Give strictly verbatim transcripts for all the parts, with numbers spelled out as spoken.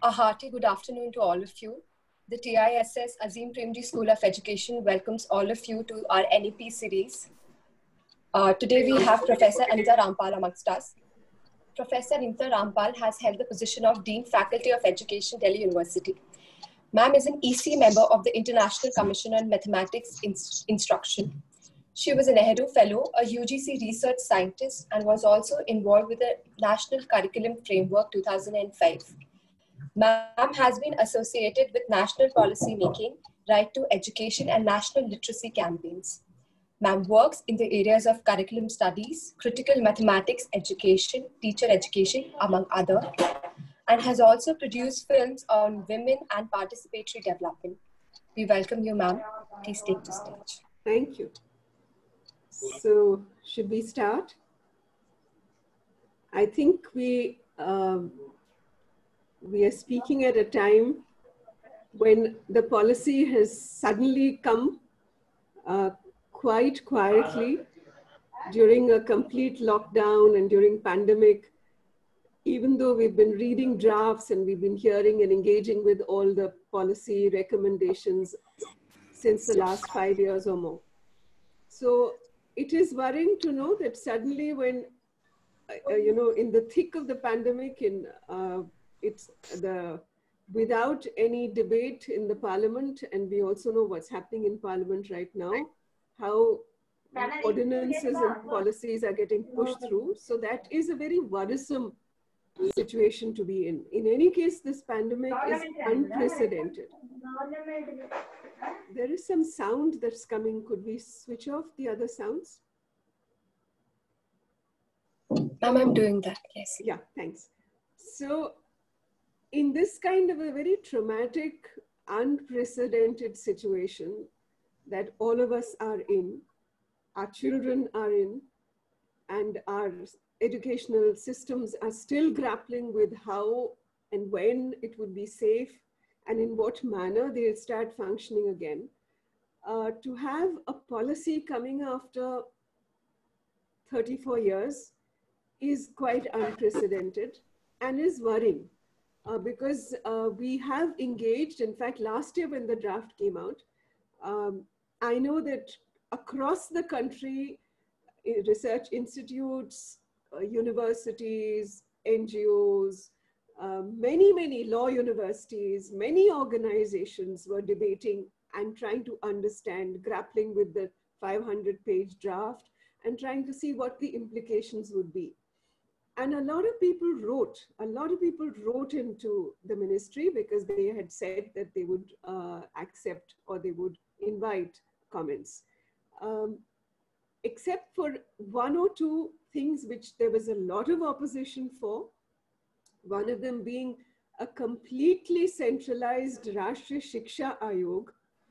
A hearty good afternoon to all of you. The T I S S Azim Premji School of Education welcomes all of you to our N E P series. Uh, today we have Professor Anita Rampal amongst us. Professor Anita Rampal has held the position of Dean Faculty of Education, Delhi University. Ma'am is an E C member of the International Commission on Mathematics Inst Instruction. She was a Nehru Fellow, a U G C research scientist, and was also involved with the National Curriculum Framework two thousand five. Ma'am has been associated with national policy making, right to education, and national literacy campaigns. Ma'am works in the areas of curriculum studies, critical mathematics education, teacher education, among other, and has also produced films on women and participatory development. We welcome you, ma'am. Please take the stage. Thank you. So, should we start? I think we um, we are speaking at a time when the policy has suddenly come uh, quite quietly during a complete lockdown and during pandemic. Even though we've been reading drafts and we've been hearing and engaging with all the policy recommendations since the last five years or more. So it is worrying to know that suddenly when, uh, you know, in the thick of the pandemic, in uh, it's the, without any debate in the parliament, and we also know what's happening in parliament right now, how ordinances and policies are getting pushed through. So that is a very worrisome situation to be in. In any case, this pandemic is unprecedented. There is some sound that's coming. Could we switch off the other sounds? Ma'am, I'm doing that, yes. Yeah, thanks. So in this kind of a very traumatic, unprecedented situation that all of us are in, our children are in, and our educational systems are still grappling with how and when it would be safe and in what manner they'll start functioning again. Uh, to have a policy coming after thirty-four years is quite unprecedented and is worrying uh, because uh, we have engaged. In fact, last year when the draft came out, um, I know that across the country, research institutes, uh, universities, N G Os, uh, many, many law universities, many organizations were debating and trying to understand, grappling with the five hundred page draft and trying to see what the implications would be. And a lot of people wrote, a lot of people wrote into the ministry because they had said that they would uh, accept or they would invite comments. Um, except for one or two things which there was a lot of opposition for, one of them being a completely centralized Rashtriya Shiksha Ayog.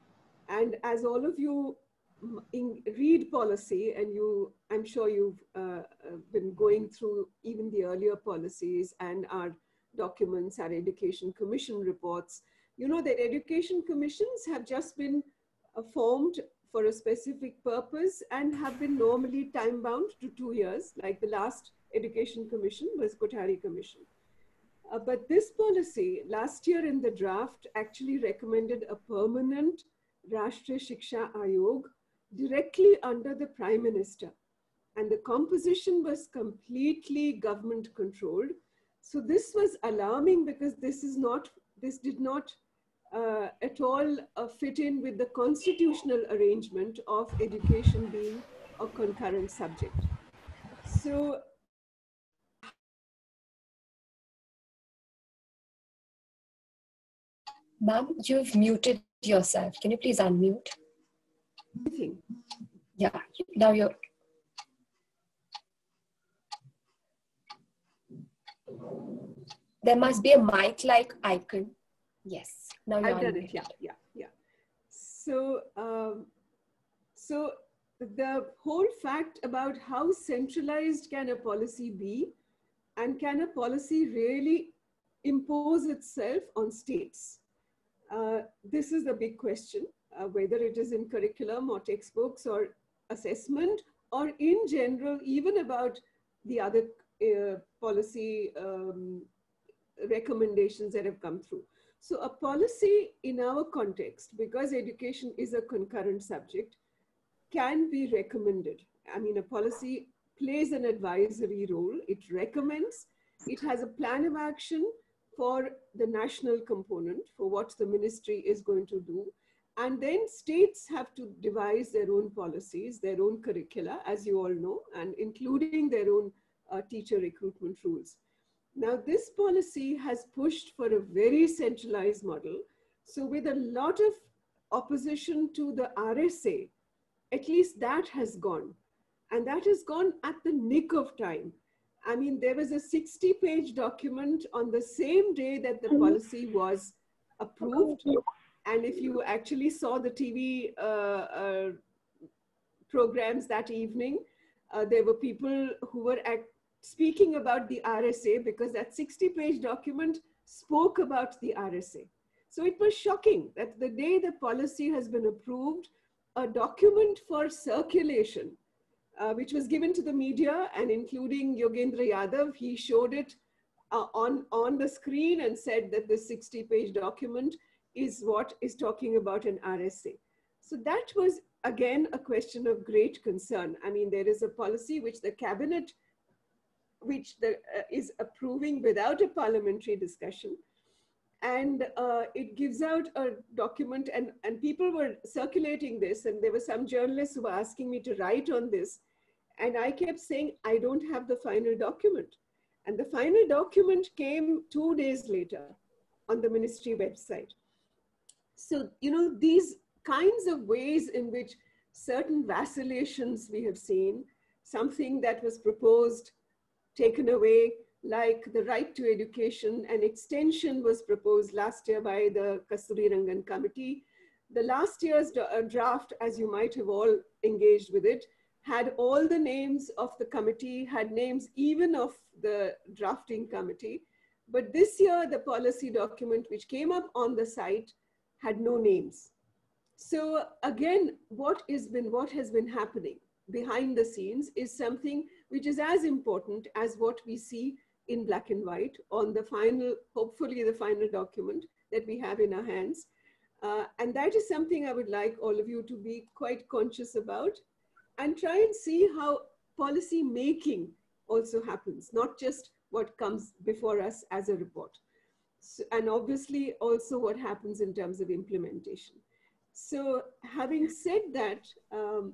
And as all of you in, read policy, and you, I'm sure you've uh, been going through even the earlier policies and our documents, our Education Commission reports, you know that Education Commissions have just been uh, formed for a specific purpose and have been normally time bound to two years, like the last Education Commission was Kothari Commission. Uh, but this policy last year in the draft actually recommended a permanent Rashtriya Shiksha Ayog directly under the Prime Minister. And the composition was completely government controlled. So this was alarming because this is not, this did not Uh, at all uh, fit in with the constitutional arrangement of education being a concurrent subject. So, Ma'am, you've muted yourself. Can you please unmute? Yeah, now you're... There must be a mic-like icon. Yes. Now I've done it, yeah, yeah, yeah. So, um, so the whole fact about how centralized can a policy be, and can a policy really impose itself on states? Uh, this is the big question, uh, whether it is in curriculum or textbooks or assessment, or in general, even about the other uh, policy um, recommendations that have come through. So a policy in our context, because education is a concurrent subject, can be recommended. I mean, a policy plays an advisory role. It recommends, it has a plan of action for the national component, for what the ministry is going to do. And then states have to devise their own policies, their own curricula, as you all know, and including their own uh, teacher recruitment rules. Now, this policy has pushed for a very centralized model. So with a lot of opposition to the R S A, at least that has gone. And that has gone at the nick of time. I mean, there was a sixty page document on the same day that the policy was approved. And if you actually saw the T V uh, uh, programs that evening, uh, there were people who were at, speaking about the R S A, because that sixty page document spoke about the R S A. So it was shocking that the day the policy has been approved, a document for circulation, uh, which was given to the media, and including Yogendra Yadav, he showed it uh, on, on the screen and said that the sixty page document is what is talking about an R S A. So that was, again, a question of great concern. I mean, there is a policy which the cabinet, which the, uh, is approving without a parliamentary discussion. And uh, it gives out a document, and, and people were circulating this, and there were some journalists who were asking me to write on this. And I kept saying, I don't have the final document. And the final document came two days later on the ministry website. So, you know, these kinds of ways in which certain vacillations we have seen, something that was proposed, taken away, like the right to education, an extension was proposed last year by the Kasturirangan committee. The last year's draft, as you might have all engaged with it, had all the names of the committee, had names even of the drafting committee. But this year, the policy document which came up on the site had no names. So again, what is been, what has been happening behind the scenes is something which is as important as what we see in black and white on the final, hopefully the final document that we have in our hands. Uh, and that is something I would like all of you to be quite conscious about, and try and see how policy making also happens, not just what comes before us as a report. So, and obviously also what happens in terms of implementation. So having said that, um,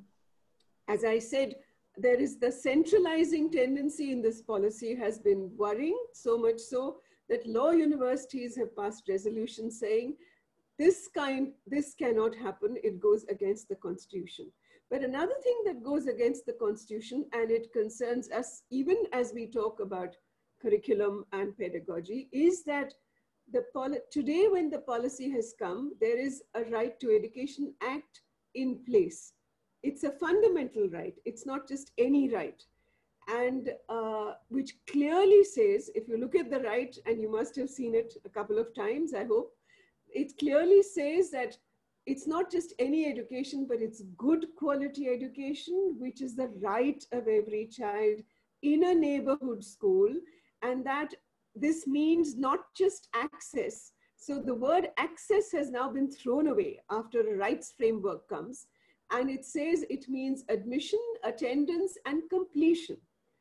as I said, there is the centralizing tendency in this policy has been worrying, so much so that law universities have passed resolutions saying this kind, this cannot happen, it goes against the constitution. But another thing that goes against the constitution, and it concerns us even as we talk about curriculum and pedagogy, is that the poli today when the policy has come, there is a Right to Education Act in place. It's a fundamental right. It's not just any right. And uh, which clearly says, if you look at the right, and you must have seen it a couple of times, I hope, it clearly says that it's not just any education, but it's good quality education, which is the right of every child in a neighborhood school. And that this means not just access. So the word access has now been thrown away after a rights framework comes. And it says it means admission, attendance, and completion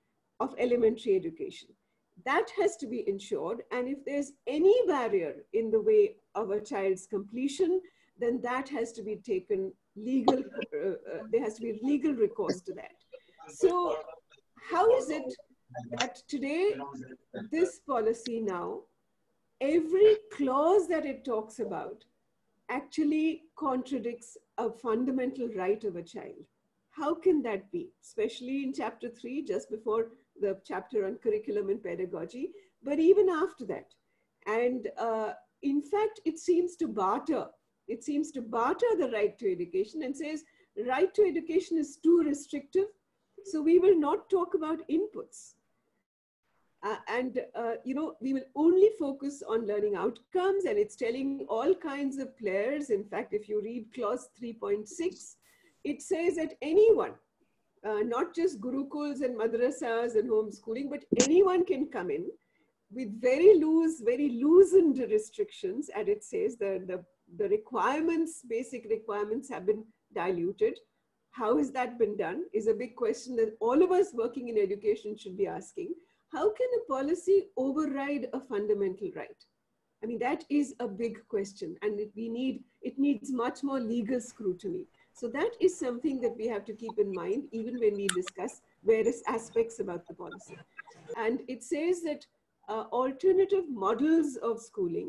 of elementary education. That has to be ensured. And if there's any barrier in the way of a child's completion, then that has to be taken legal, uh, uh, there has to be legal recourse to that. So how is it that today, this policy now, every clause that it talks about actually contradicts a fundamental right of a child? How can that be? Especially in chapter three, just before the chapter on curriculum and pedagogy, but even after that. And uh, in fact, it seems to barter. It seems to barter the right to education and says, right to education is too restrictive, so we will not talk about inputs. Uh, and, uh, you know, we will only focus on learning outcomes, and it's telling all kinds of players. In fact, if you read clause three point six, it says that anyone, uh, not just gurukuls and madrasas and homeschooling, but anyone can come in. with very loose, very loosened restrictions, and it says the, the, the requirements, basic requirements have been diluted. How has that been done is a big question that all of us working in education should be asking. How can a policy override a fundamental right? I mean, that is a big question, and it, we need, it needs much more legal scrutiny. So that is something that we have to keep in mind, even when we discuss various aspects about the policy. And it says that uh, alternative models of schooling,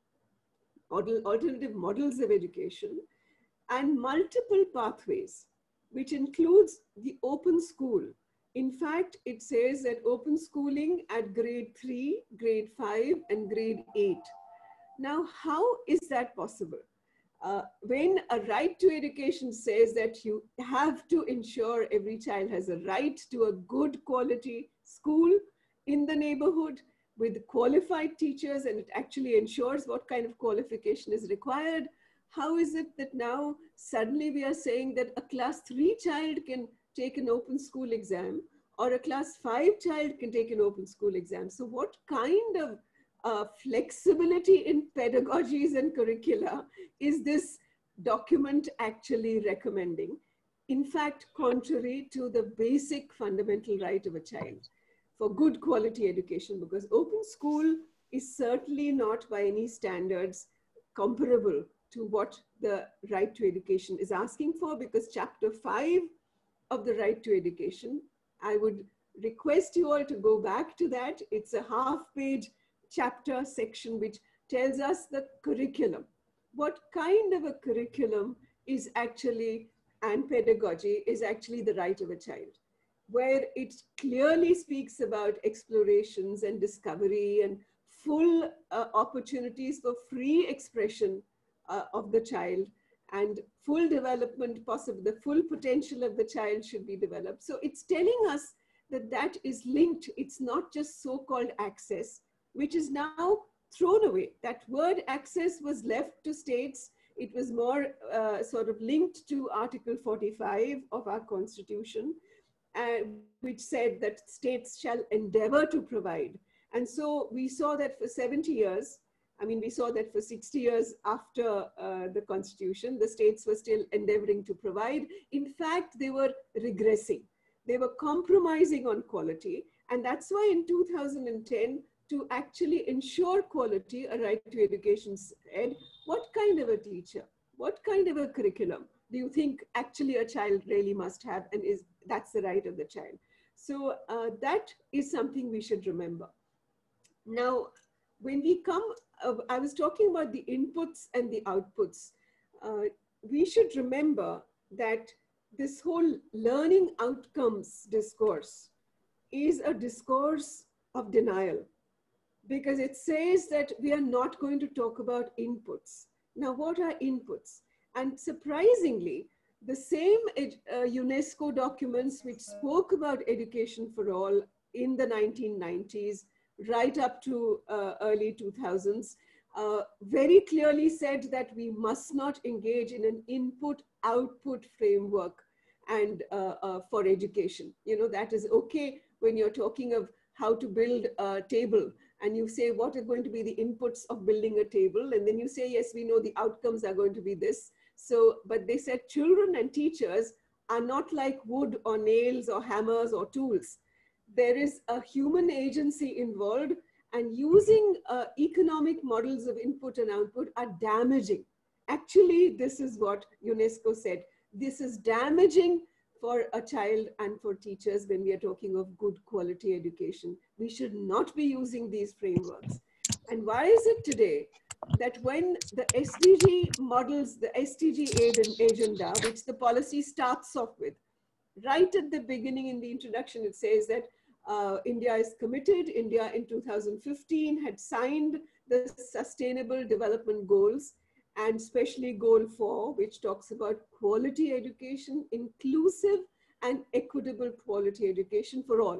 alternative models of education, and multiple pathways, which includes the open school. In fact, it says that open schooling at grade three, grade five, and grade eight. Now, how is that possible? Uh, when a right to education says that you have to ensure every child has a right to a good quality school in the neighborhood with qualified teachers, and it actually ensures what kind of qualification is required, how is it that now suddenly we are saying that a class three child can take an open school exam or a class five child can take an open school exam? So what kind of uh, flexibility in pedagogies and curricula is this document actually recommending? In fact, contrary to the basic fundamental right of a child for good quality education, because open school is certainly not by any standards comparable to what the right to education is asking for, because chapter five of the right to education, I would request you all to go back to that. It's a half page chapter section which tells us the curriculum. What kind of a curriculum is actually, and pedagogy is actually the right of a child, where it clearly speaks about explorations and discovery and full uh, opportunities for free expression uh, of the child, and full development possible, the full potential of the child should be developed. So it's telling us that that is linked. It's not just so-called access, which is now thrown away. That word access was left to states. It was more uh, sort of linked to Article forty-five of our Constitution, uh, which said that states shall endeavor to provide. And so we saw that for seventy years, I mean, we saw that for sixty years after uh, the Constitution, the states were still endeavoring to provide. In fact, they were regressing. They were compromising on quality. And that's why in two thousand ten, to actually ensure quality, a right to education said, what kind of a teacher, what kind of a curriculum do you think actually a child really must have, and is that's the right of the child? So uh, that is something we should remember. Now, when we come, uh, I was talking about the inputs and the outputs. Uh, we should remember that this whole learning outcomes discourse is a discourse of denial, because it says that we are not going to talk about inputs. Now, what are inputs? And surprisingly, the same uh, UNESCO documents which spoke about education for all in the nineteen nineties, right up to uh, early two thousands, uh, very clearly said that we must not engage in an input-output framework and uh, uh, for education. You know, that is okay when you're talking of how to build a table, and you say, what are going to be the inputs of building a table? And then you say, yes, we know the outcomes are going to be this. So, but they said children and teachers are not like wood or nails or hammers or tools. There is a human agency involved, and using uh, economic models of input and output are damaging. Actually, this is what UNESCO said. This is damaging for a child and for teachers when we are talking of good quality education. We should not be using these frameworks. And why is it today that when the S D G models, the S D G agenda, which the policy starts off with, right at the beginning in the introduction, it says that uh, India is committed. India in two thousand fifteen had signed the Sustainable Development Goals, and especially goal four, which talks about quality education, inclusive and equitable quality education for all.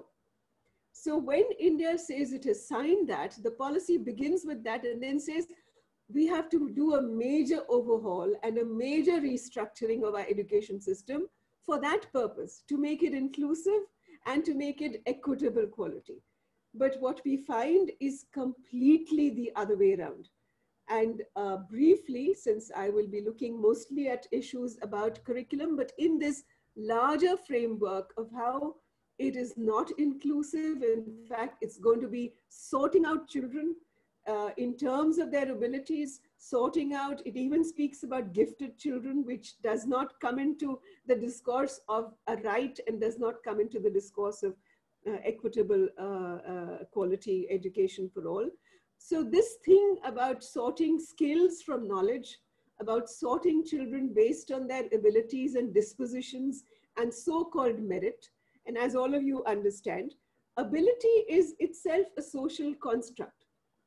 So when India says it has signed that, the policy begins with that and then says, we have to do a major overhaul and a major restructuring of our education system for that purpose, to make it inclusive and to make it equitable quality. But what we find is completely the other way around. And uh, briefly, since I will be looking mostly at issues about curriculum, but in this larger framework of how it is not inclusive, in fact, it's going to be sorting out children uh, in terms of their abilities, sorting out, it even speaks about gifted children, which does not come into the discourse of a right and does not come into the discourse of uh, equitable uh, uh, quality education for all. So this thing about sorting skills from knowledge, about sorting children based on their abilities and dispositions and so-called merit, and as all of you understand, ability is itself a social construct.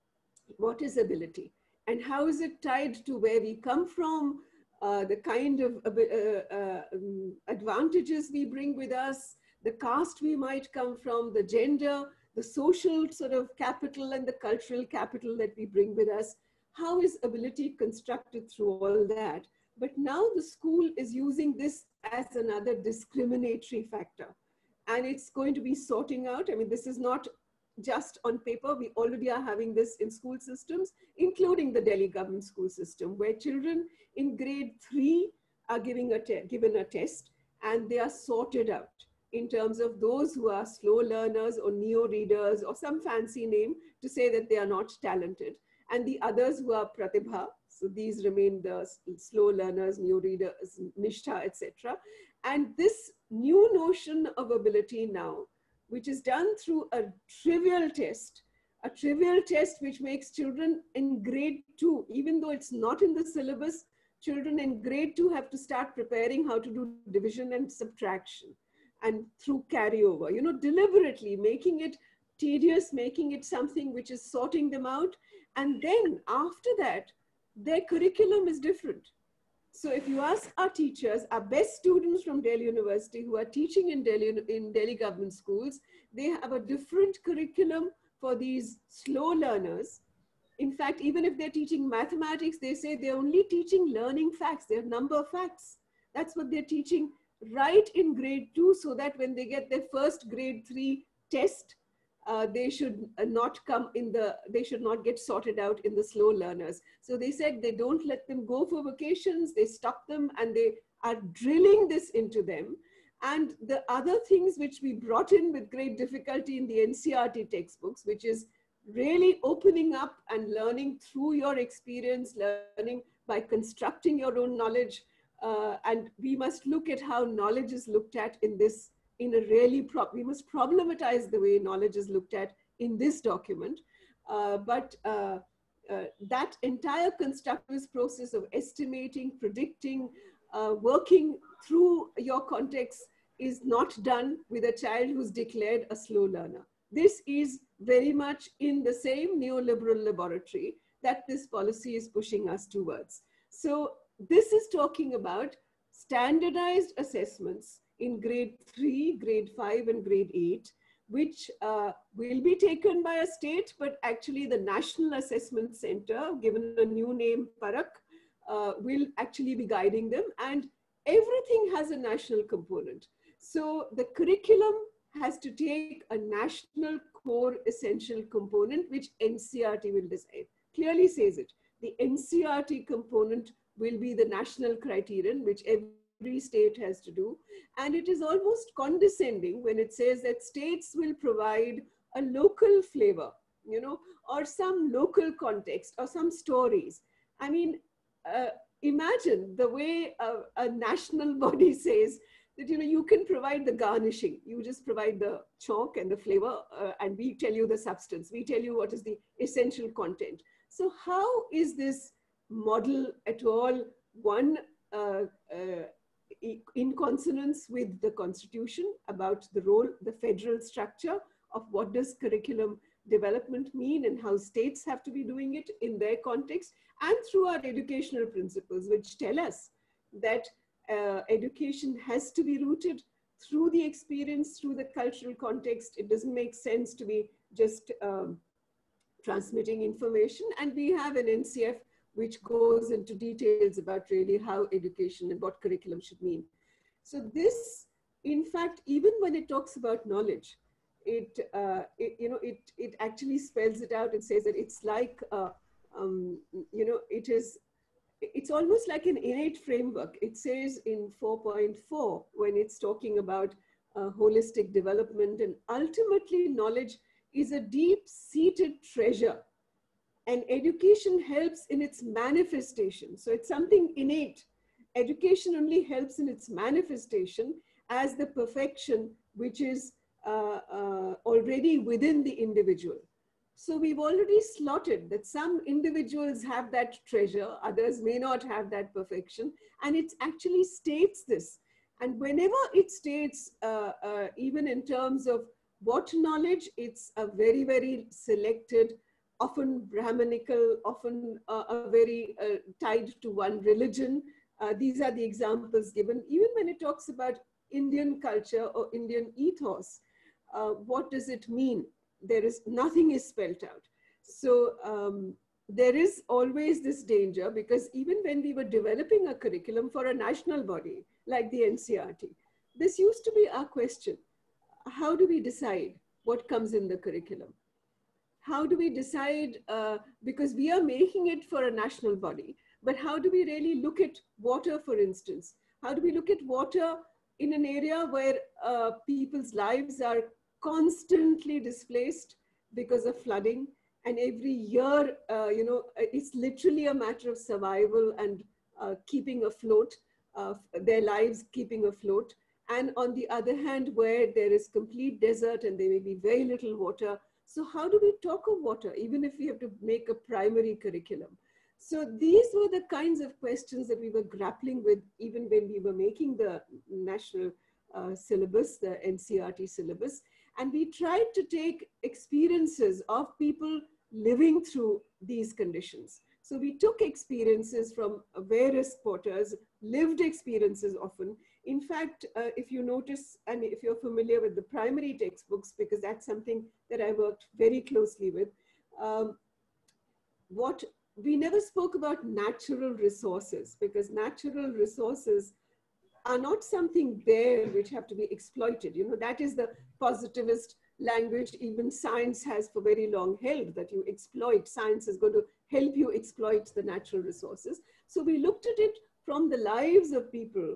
What is ability? And how is it tied to where we come from, uh, the kind of uh, uh, um, advantages we bring with us, the caste we might come from, the gender, the social sort of capital and the cultural capital that we bring with us. How is ability constructed through all that? But now the school is using this as another discriminatory factor. And it's going to be sorting out, I mean, this is not just on paper, we already are having this in school systems, including the Delhi government school system, where children in grade three are giving a given a test and they are sorted out in terms of those who are slow learners or neo-readers or some fancy name to say that they are not talented, and the others who are pratibha, so these remain the slow learners, neo-readers, nishtha, et cetera. And this new notion of ability now, which is done through a trivial test, a trivial test which makes children in grade two, even though it's not in the syllabus, children in grade two have to start preparing how to do division and subtraction, and through carryover, you know, deliberately making it tedious, making it something which is sorting them out. And then after that, their curriculum is different. So if you ask our teachers, our best students from Delhi University who are teaching in Delhi, in Delhi government schools, they have a different curriculum for these slow learners. In fact, even if they're teaching mathematics, they say they're only teaching learning facts, they're number facts. That's what they're teaching right in grade two, so that when they get their first grade three test, uh, they should not come in the, they should not get sorted out in the slow learners. So they said they don't let them go for vacations, they stop them and they are drilling this into them. And the other things which we brought in with great difficulty in the N C E R T textbooks, which is really opening up and learning through your experience, learning by constructing your own knowledge. Uh, and we must look at how knowledge is looked at in this, in a really, pro we must problematize the way knowledge is looked at in this document. Uh, but uh, uh, that entire constructivist process of estimating, predicting, uh, working through your context is not done with a child who's declared a slow learner. This is very much in the same neoliberal laboratory that this policy is pushing us towards. So this is talking about standardized assessments in grade three, grade five, and grade eight, which uh, will be taken by a state, but actually the National Assessment Center, given a new name, Parak, uh, will actually be guiding them, and everything has a national component. So the curriculum has to take a national core essential component, which N C E R T will decide. Clearly says it. The N C E R T component will be the national criterion, which every state has to do. And it is almost condescending when it says that states will provide a local flavor, you know, or some local context or some stories. I mean, uh, imagine the way a, a national body says that, you know, you can provide the garnishing. You just provide the chalk and the flavor, uh, and we tell you the substance. We tell you what is the essential content. So how is this model at all, one, uh, uh, in consonance with the Constitution about the role, the federal structure of what does curriculum development mean and how states have to be doing it in their context, and through our educational principles, which tell us that uh, education has to be rooted through the experience, through the cultural context. It doesn't make sense to be just um, transmitting information. And we have an N C F which goes into details about really how education and what curriculum should mean. So this, in fact, even when it talks about knowledge, it, uh, it, you know, it, it actually spells it out and says that it's like, uh, um, you know, it is, it's almost like an innate framework. It says in four point four, when it's talking about uh, holistic development, and ultimately knowledge is a deep-seated treasure, and education helps in its manifestation. So it's something innate. Education only helps in its manifestation as the perfection which is uh, uh, already within the individual. So we've already slotted that some individuals have that treasure, others may not have that perfection, and it actually states this. And whenever it states, uh, uh, even in terms of what knowledge, it's a very, very selected, often Brahmanical, often uh, a very uh, tied to one religion. Uh, these are the examples given. Even when it talks about Indian culture or Indian ethos, uh, what does it mean? There is, nothing is spelt out. So um, there is always this danger, because even when we were developing a curriculum for a national body like the N C R T, this used to be our question. How do we decide what comes in the curriculum? How do we decide, uh, because we are making it for a national body, but how do we really look at water, for instance? How do we look at water in an area where uh, people's lives are constantly displaced because of flooding, and every year, uh, you know, it's literally a matter of survival and uh, keeping afloat, uh, their lives keeping afloat. And on the other hand, where there is complete desert and there may be very little water. So how do we talk of water, even if we have to make a primary curriculum? So these were the kinds of questions that we were grappling with even when we were making the national uh, syllabus, the N C R T syllabus. And we tried to take experiences of people living through these conditions. So we took experiences from various quarters, lived experiences often. In fact, uh, if you notice, and if you're familiar with the primary textbooks, because that's something that I worked very closely with, um, what we never spoke about natural resources, because natural resources are not something there which have to be exploited. You know, that is the positivist language even science has for very long held, that you exploit, science is going to help you exploit the natural resources. So we looked at it from the lives of people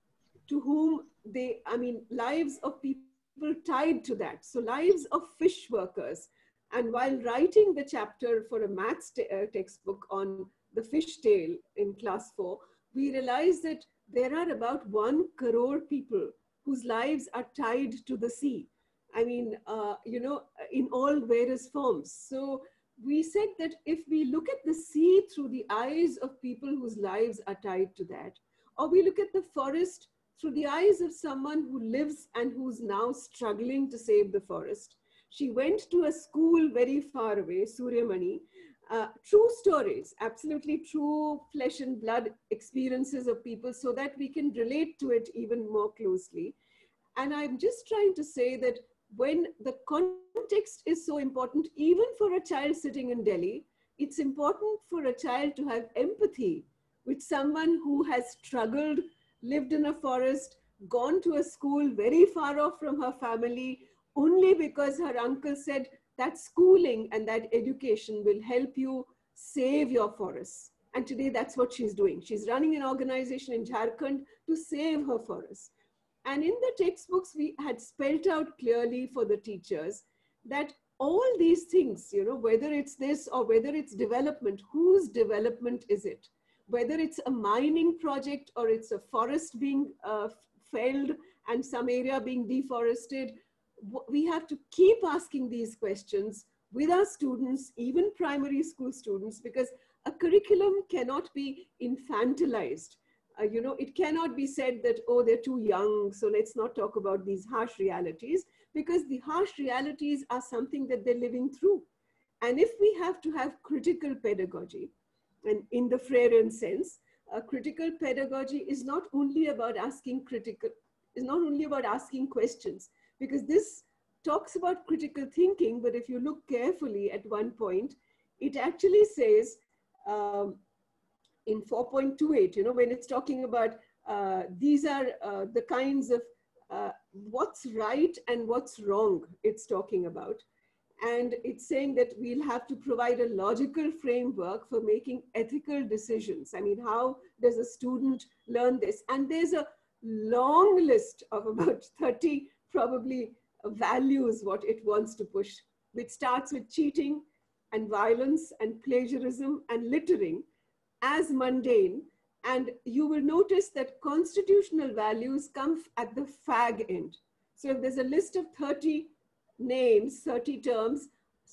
to whom they, I mean, lives of people tied to that. So lives of fish workers. And while writing the chapter for a maths te uh, textbook on the fish tale in class four, we realized that there are about one crore people whose lives are tied to the sea. I mean, uh, you know, in all various forms. So we said that if we look at the sea through the eyes of people whose lives are tied to that, or we look at the forest through the eyes of someone who lives and who's now struggling to save the forest. She went to a school very far away, Suryamani. Uh, true stories, absolutely true flesh and blood experiences of people, so that we can relate to it even more closely. And I'm just trying to say that when the context is so important, even for a child sitting in Delhi, it's important for a child to have empathy with someone who has struggled, lived in a forest, gone to a school very far off from her family, only because her uncle said that schooling and that education will help you save your forests. And today that's what she's doing. She's running an organization in Jharkhand to save her forests. And in the textbooks, we had spelled out clearly for the teachers that all these things, you know, whether it's this or whether it's development, whose development is it? Whether it's a mining project or it's a forest being uh, felled and some area being deforested, we have to keep asking these questions with our students, even primary school students, because a curriculum cannot be infantilized. Uh, you know, it cannot be said that, oh, they're too young, so let's not talk about these harsh realities, because the harsh realities are something that they're living through. And if we have to have critical pedagogy, and in the Freirean sense, uh, critical pedagogy is not only about asking critical, is not only about asking questions, because this talks about critical thinking, but if you look carefully at one point, it actually says um, in four point two eight, you know, when it's talking about uh, these are uh, the kinds of uh, what's right and what's wrong it's talking about. And it's saying that we'll have to provide a logical framework for making ethical decisions. I mean, how does a student learn this? And there's a long list of about thirty probably values what it wants to push, which starts with cheating and violence and plagiarism and littering as mundane. And you will notice that constitutional values come at the fag end. So if there's a list of thirty names, thirty terms,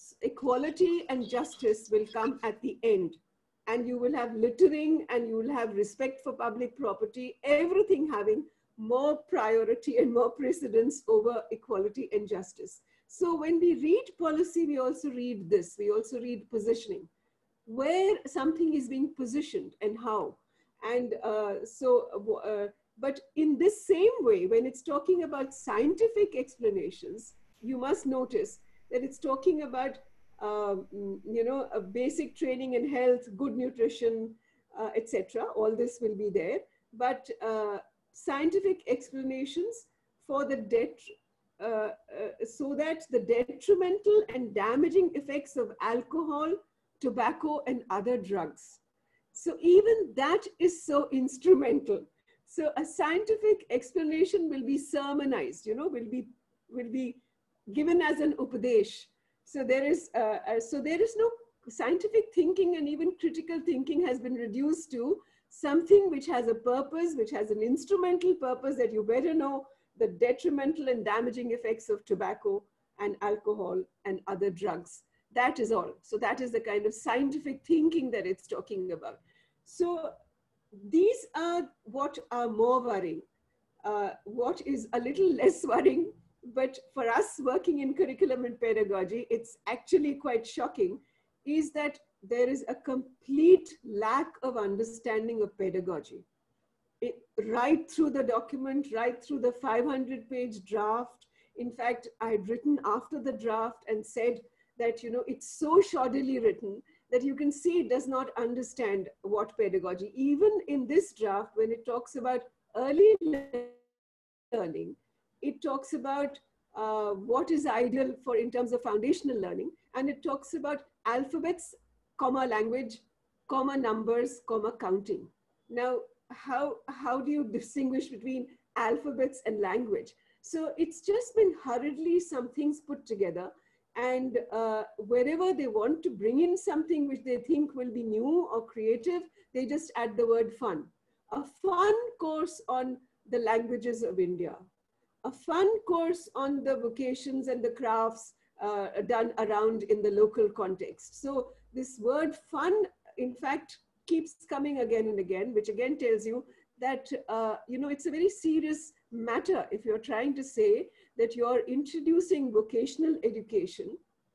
equality and justice will come at the end. And you will have littering, and you will have respect for public property, everything having more priority and more precedence over equality and justice. So when we read policy, we also read this, we also read positioning, where something is being positioned and how. And uh, so, uh, but in this same way, when it's talking about scientific explanations, you must notice that it's talking about, um, you know, a basic training in health, good nutrition, uh, et cetera. All this will be there. But uh, scientific explanations for the det, uh, uh, so that the detrimental and damaging effects of alcohol, tobacco, and other drugs. So even that is so instrumental. So a scientific explanation will be sermonized, you know, will be, will be given as an upadesh. So there is, uh, uh, so there is no scientific thinking, and even critical thinking has been reduced to something which has a purpose, which has an instrumental purpose, that you better know the detrimental and damaging effects of tobacco and alcohol and other drugs. That is all. So that is the kind of scientific thinking that it's talking about. So these are what are more worrying. Uh, what is a little less worrying, but for us working in curriculum and pedagogy, it's actually quite shocking, is that there is a complete lack of understanding of pedagogy. It, right through the document, right through the five hundred page draft. In fact, I had written after the draft and said that, you know, it's so shoddily written that you can see it does not understand what pedagogy. Even in this draft, when it talks about early learning, it talks about uh, what is ideal for in terms of foundational learning, and it talks about alphabets, comma language, comma numbers, comma counting. Now, how, how do you distinguish between alphabets and language? So it's just been hurriedly some things put together, and uh, wherever they want to bring in something which they think will be new or creative, they just add the word fun. A fun course on the languages of India, a fun course on the vocations and the crafts uh, done around in the local context. So this word fun, in fact, keeps coming again and again, which again tells you that, uh, you know, it's a very serious matter if you're trying to say that you're introducing vocational education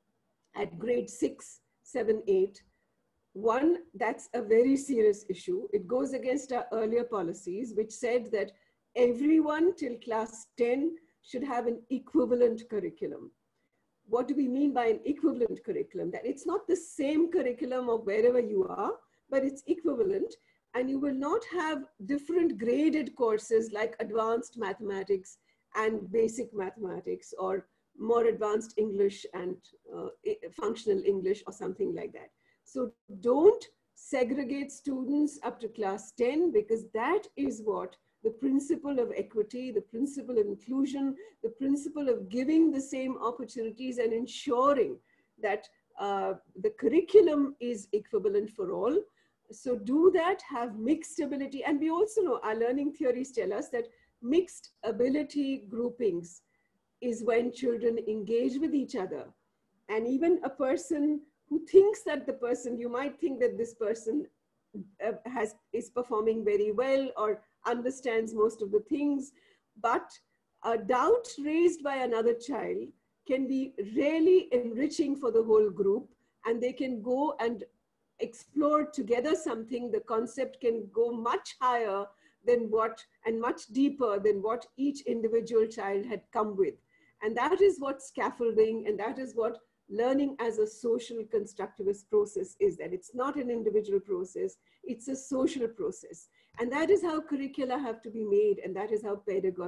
at grade six, seven, eight. One, that's a very serious issue. It goes against our earlier policies, which said that everyone till class ten should have an equivalent curriculum. What do we mean by an equivalent curriculum? That it's not the same curriculum of wherever you are, but it's equivalent, and you will not have different graded courses like advanced mathematics and basic mathematics, or more advanced English and uh, functional English or something like that. So don't segregate students up to class ten, because that is what the principle of equity, the principle of inclusion, the principle of giving the same opportunities and ensuring that uh, the curriculum is equivalent for all. So do that, have mixed ability. And we also know our learning theories tell us that mixed ability groupings is when children engage with each other. And even a person who thinks that the person, you might think that this person uh, has, is performing very well or understands most of the things, but a doubt raised by another child can be really enriching for the whole group, and they can go and explore together something. The concept can go much higher than what, and much deeper than what each individual child had come with. And that is what scaffolding, and that is what learning as a social constructivist process is, that it's not an individual process, it's a social process. And that is how curricula have to be made, and that is how pedagogy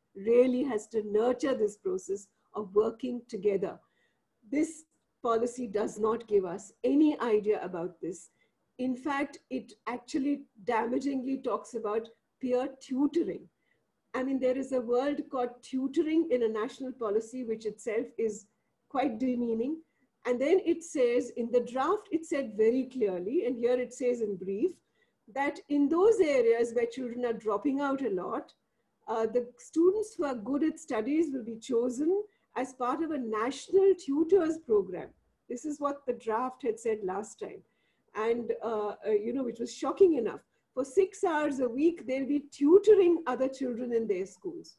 really has to nurture this process of working together. This policy does not give us any idea about this. In fact, it actually damagingly talks about peer tutoring. I mean, there is a word called tutoring in a national policy, which itself is quite demeaning. And then it says in the draft, it said very clearly, and here it says in brief, that in those areas where children are dropping out a lot, uh, the students who are good at studies will be chosen as part of a national tutors program. This is what the draft had said last time. And, uh, uh, you know, which was shocking enough. For six hours a week, they'll be tutoring other children in their schools.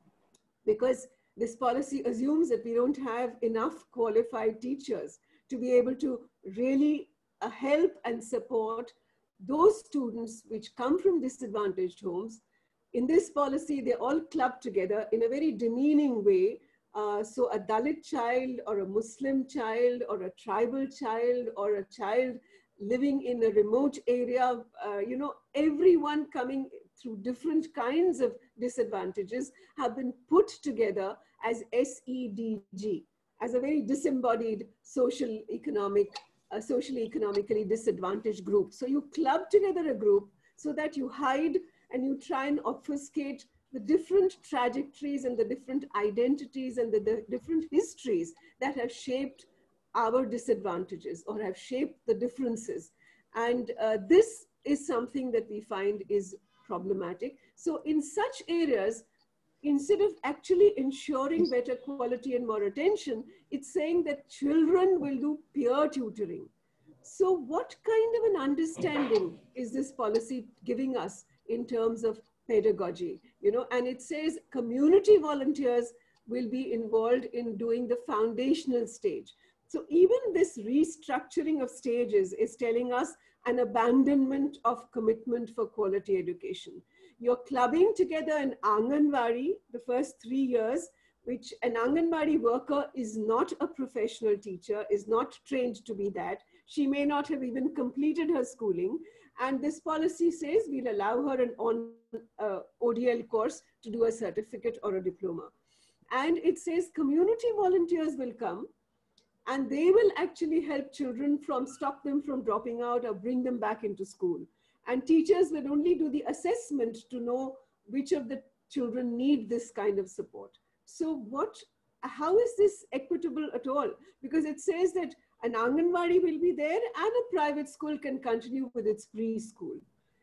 Because this policy assumes that we don't have enough qualified teachers to be able to really uh, help and support those students which come from disadvantaged homes. In this policy, they all club together in a very demeaning way. Uh, so a Dalit child or a Muslim child or a tribal child or a child living in a remote area, uh, you know, everyone coming through different kinds of disadvantages have been put together as S E D G, as a very disembodied social economic, uh, socially economically disadvantaged group. So you club together a group so that you hide and you try and obfuscate the different trajectories and the different identities and the, the different histories that have shaped our disadvantages or have shaped the differences. And uh, this is something that we find is problematic. So in such areas, instead of actually ensuring better quality and more attention, it's saying that children will do peer tutoring. So what kind of an understanding is this policy giving us in terms of pedagogy? You know, and it says community volunteers will be involved in doing the foundational stage. So even this restructuring of stages is telling us an abandonment of commitment for quality education. You're clubbing together an Anganwadi the first three years, which an Anganwadi worker is not a professional teacher, is not trained to be that. She may not have even completed her schooling. And this policy says we'll allow her an on uh, O D L course to do a certificate or a diploma. And it says community volunteers will come and they will actually help children from, stop them from dropping out or bring them back into school. And teachers will only do the assessment to know which of the children need this kind of support. So what, how is this equitable at all? Because it says that an Anganwadi will be there and a private school can continue with its preschool.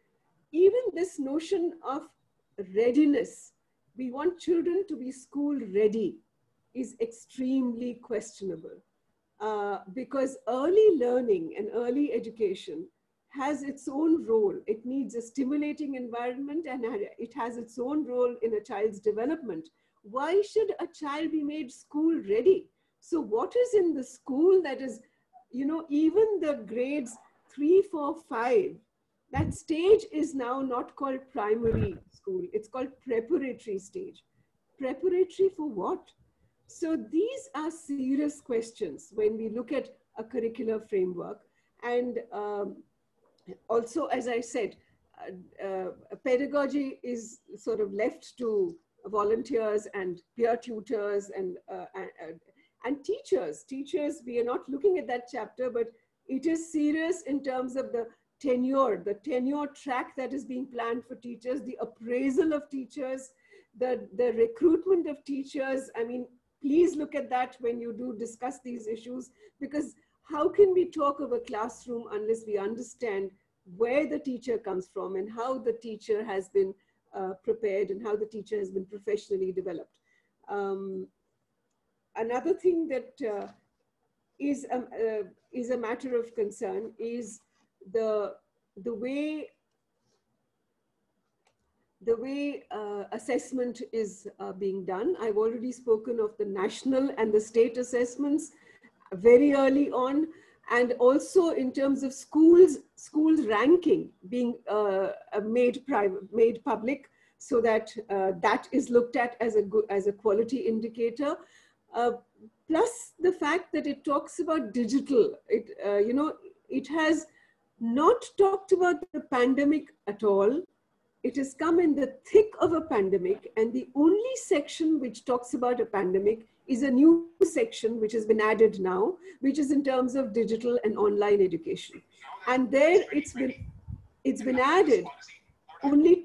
Even this notion of readiness, we want children to be school ready, is extremely questionable. Uh, because early learning and early education has its own role. It needs a stimulating environment and it has its own role in a child's development. Why should a child be made school ready? So what is in the school that is, you know, even the grades three, four, five, that stage is now not called primary school. It's called preparatory stage. Preparatory for what? So these are serious questions when we look at a curricular framework. And um, also, as I said, uh, uh, pedagogy is sort of left to volunteers and peer tutors and, uh, and, and teachers. Teachers, we are not looking at that chapter, but it is serious in terms of the tenure, the tenure track that is being planned for teachers, the appraisal of teachers, the, the recruitment of teachers. I mean, please look at that when you do discuss these issues, because how can we talk of a classroom unless we understand where the teacher comes from and how the teacher has been uh, prepared and how the teacher has been professionally developed. Um, another thing that uh, is, a, uh, is a matter of concern is the, the way the way uh, assessment is uh, being done. I've already spoken of the national and the state assessments very early on, and also in terms of schools, schools ranking being uh, made private, made public, so that uh, that is looked at as a good, as a quality indicator. Uh, plus the fact that it talks about digital, it uh, you know, it has not talked about the pandemic at all. it has come in the thick of a pandemic, and the only section which talks about a pandemic is a new section which has been added now, which is in terms of digital and online education. And there it's been, it's been added only,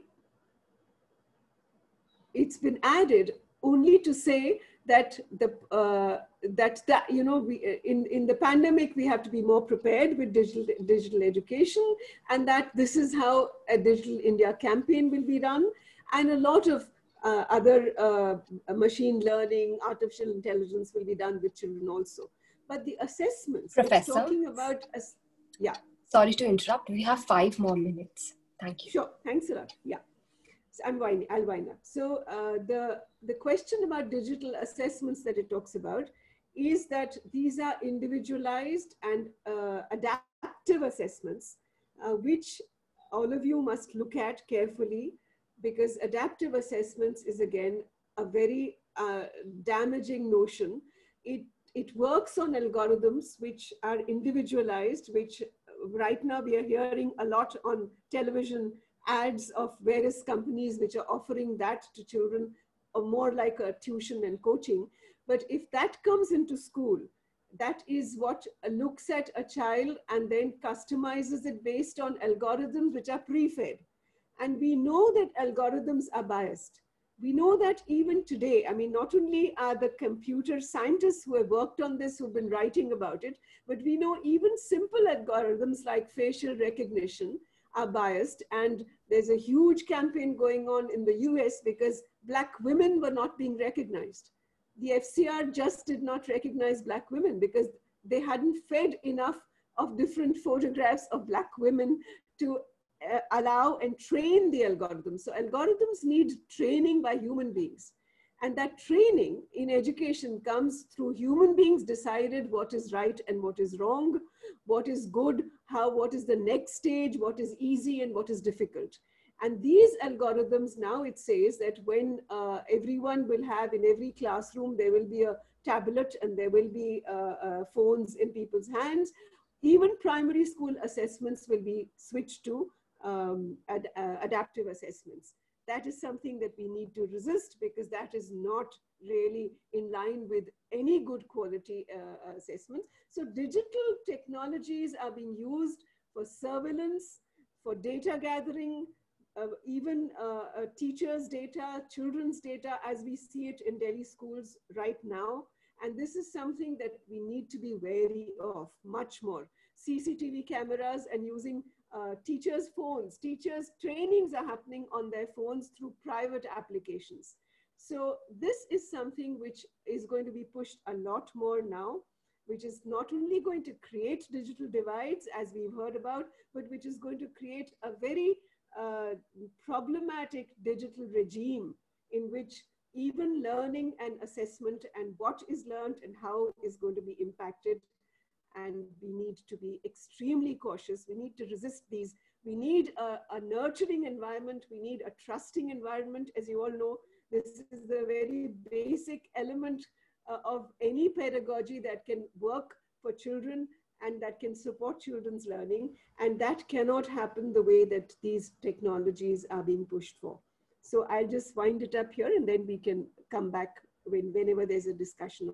it's been added only to say that the uh, that that you know we in in the pandemic we have to be more prepared with digital digital education, and that this is how a Digital India campaign will be run, and a lot of uh, other uh, machine learning, artificial intelligence will be done with children also. But the assessments, Professor, it's talking about as, yeah. Sorry to interrupt. We have five more minutes. Thank you. Sure. Thanks a lot. Yeah. So I'm winding, I'll wind up. So uh, the, the question about digital assessments that it talks about is that these are individualized and uh, adaptive assessments, uh, which all of you must look at carefully, because adaptive assessments is again a very uh, damaging notion. It, it works on algorithms which are individualized, which right now we are hearing a lot on television ads of various companies which are offering that to children, or more like a tuition and coaching. But if that comes into school, that is what looks at a child and then customizes it based on algorithms which are pre-fed. And we know that algorithms are biased. We know that even today, I mean, not only are the computer scientists who have worked on this, who've been writing about it, but we know even simple algorithms like facial recognition are biased. And there's a huge campaign going on in the U S because Black women were not being recognized. The F C R just did not recognize Black women because they hadn't fed enough of different photographs of Black women to uh, allow and train the algorithms. So algorithms need training by human beings. And that training in education comes through human beings decided what is right and what is wrong, what is good, how, what is the next stage, what is easy and what is difficult. And these algorithms, now it says that when uh, everyone will have in every classroom, there will be a tablet and there will be uh, uh, phones in people's hands. Even primary school assessments will be switched to um, ad, uh, adaptive assessments. That is something that we need to resist, because that is not really in line with any good quality uh, assessments. So digital technologies are being used for surveillance, for data gathering, uh, even uh, uh, teachers' data, children's data, as we see it in Delhi schools right now. And this is something that we need to be wary of much more. C C T V cameras and using uh, teachers' phones. Teachers' trainings are happening on their phones through private applications. So this is something which is going to be pushed a lot more now, which is not only going to create digital divides, as we've heard about, but which is going to create a very uh, problematic digital regime in which even learning and assessment and what is learned and how is going to be impacted. And we need to be extremely cautious. We need to resist these. We need a, a nurturing environment. We need a trusting environment. As you all know, this is the very basic element uh, of any pedagogy that can work for children and that can support children's learning. And that cannot happen the way that these technologies are being pushed for. So I'll just wind it up here and then we can come back when, whenever there's a discussion.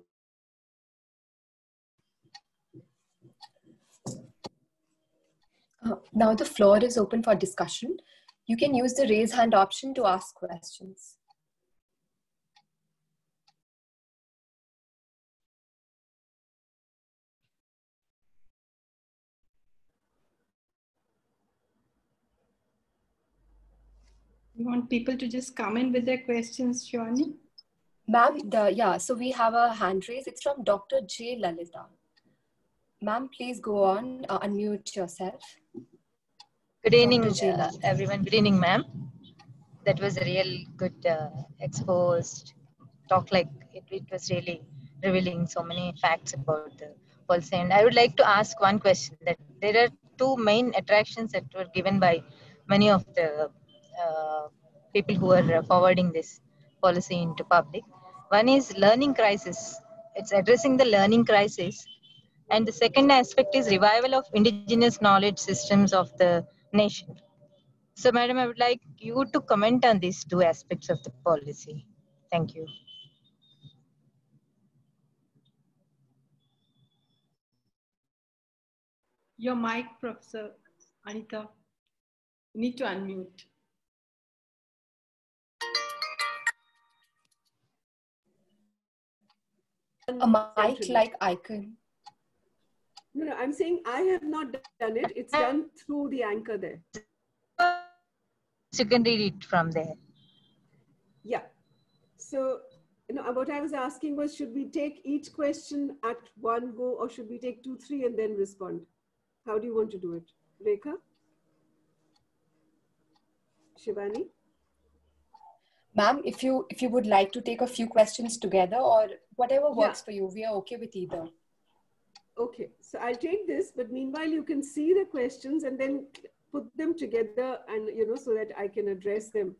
Uh, now the floor is open for discussion. You can use the raise hand option to ask questions. You want people to just come in with their questions, Shivani? Ma'am, the yeah, so we have a hand raise. It's from Doctor J. Lalita. Ma'am, please go on, uh, unmute yourself. Good evening, uh, everyone. Good evening, ma'am. That was a real good uh, exposed talk. Like it, it was really revealing so many facts about the policy. And I would like to ask one question: that there are two main attractions that were given by many of the uh, people who are forwarding this policy into public. One is learning crisis. It's addressing the learning crisis. And the second aspect is revival of indigenous knowledge systems of the nation. So, Madam, I would like you to comment on these two aspects of the policy. Thank you. Your mic, Professor Anita. You need to unmute. A mic-like icon. No, no, I'm saying I have not done it. It's done through the anchor there. You can read it from there. Yeah. So, you know, what I was asking was, should we take each question at one go, or should we take two, three, and then respond? How do you want to do it? Rekha? Shivani? Ma'am, if you if you would like to take a few questions together, or whatever works Yeah. for you, we are okay with either. Okay, so I'll take this, but meanwhile you can see the questions and then put them together, and you know, so that I can address them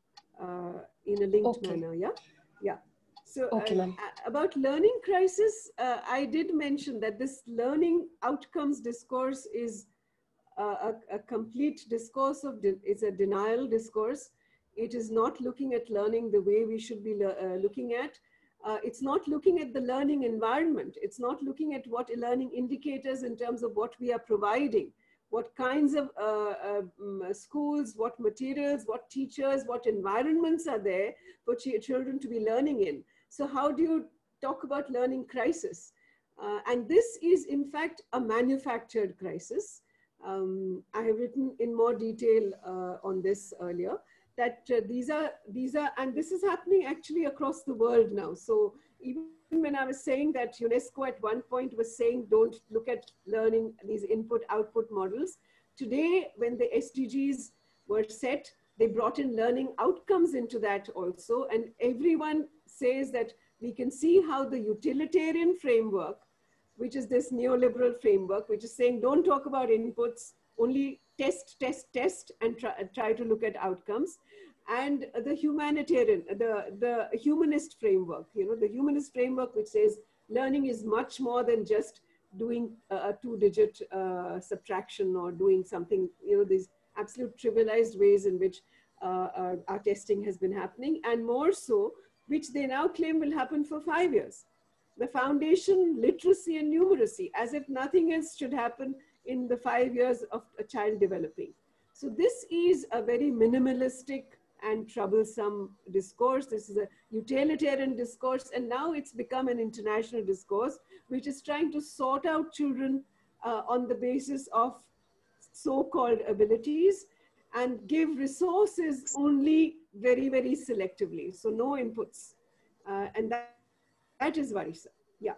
uh, in a linked Okay. manner. Yeah, yeah. So Okay, uh, ma'am. about learning crisis, uh, I did mention that this learning outcomes discourse is uh, a, a complete discourse of de it's a denial discourse. It is not looking at learning the way we should be uh, looking at. Uh, it's not looking at the learning environment. It's not looking at what learning indicators in terms of what we are providing, what kinds of uh, uh, schools, what materials, what teachers, what environments are there for ch children to be learning in. So how do you talk about learning crisis? Uh, and this is in fact a manufactured crisis. Um, I have written in more detail uh, on this earlier. That uh, these are, these are, and this is happening actually across the world now. So even when I was saying that UNESCO at one point was saying, don't look at learning these input-output models. Today, when the S D Gs were set, they brought in learning outcomes into that also. And everyone says that we can see how the utilitarian framework, which is this neoliberal framework, which is saying, don't talk about inputs, only test, test, test, and try, try to look at outcomes. And the humanitarian, the, the humanist framework, you know, the humanist framework, which says learning is much more than just doing a two-digit uh, subtraction or doing something, you know, these absolute trivialized ways in which uh, our, our testing has been happening, and more so, which they now claim will happen for five years. The foundation, literacy and numeracy, as if nothing else should happen in the five years of a child developing. So this is a very minimalistic and troublesome discourse. This is a utilitarian discourse, and now it's become an international discourse, which is trying to sort out children uh, on the basis of so-called abilities and give resources only very, very selectively. So no inputs. Uh, and that, that is worrisome. Yeah.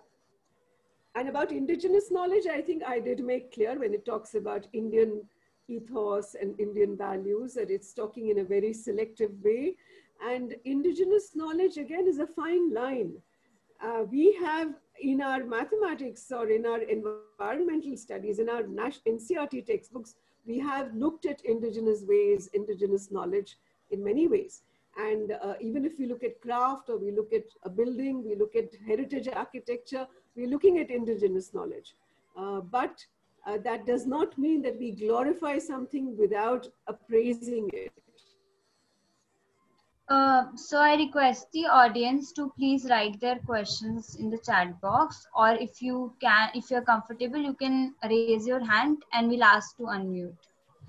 And about indigenous knowledge, I think I did make clear when it talks about Indian ethos and Indian values, that it's talking in a very selective way. And indigenous knowledge, again, is a fine line. Uh, we have in our mathematics or in our environmental studies, in our N C E R T textbooks, we have looked at indigenous ways, indigenous knowledge in many ways. And uh, even if we look at craft, or we look at a building, we look at heritage architecture, we're looking at indigenous knowledge. Uh, but uh, that does not mean that we glorify something without appraising it. Uh, so I request the audience to please write their questions in the chat box, or if you can, if you're comfortable, you can raise your hand and we'll ask to unmute.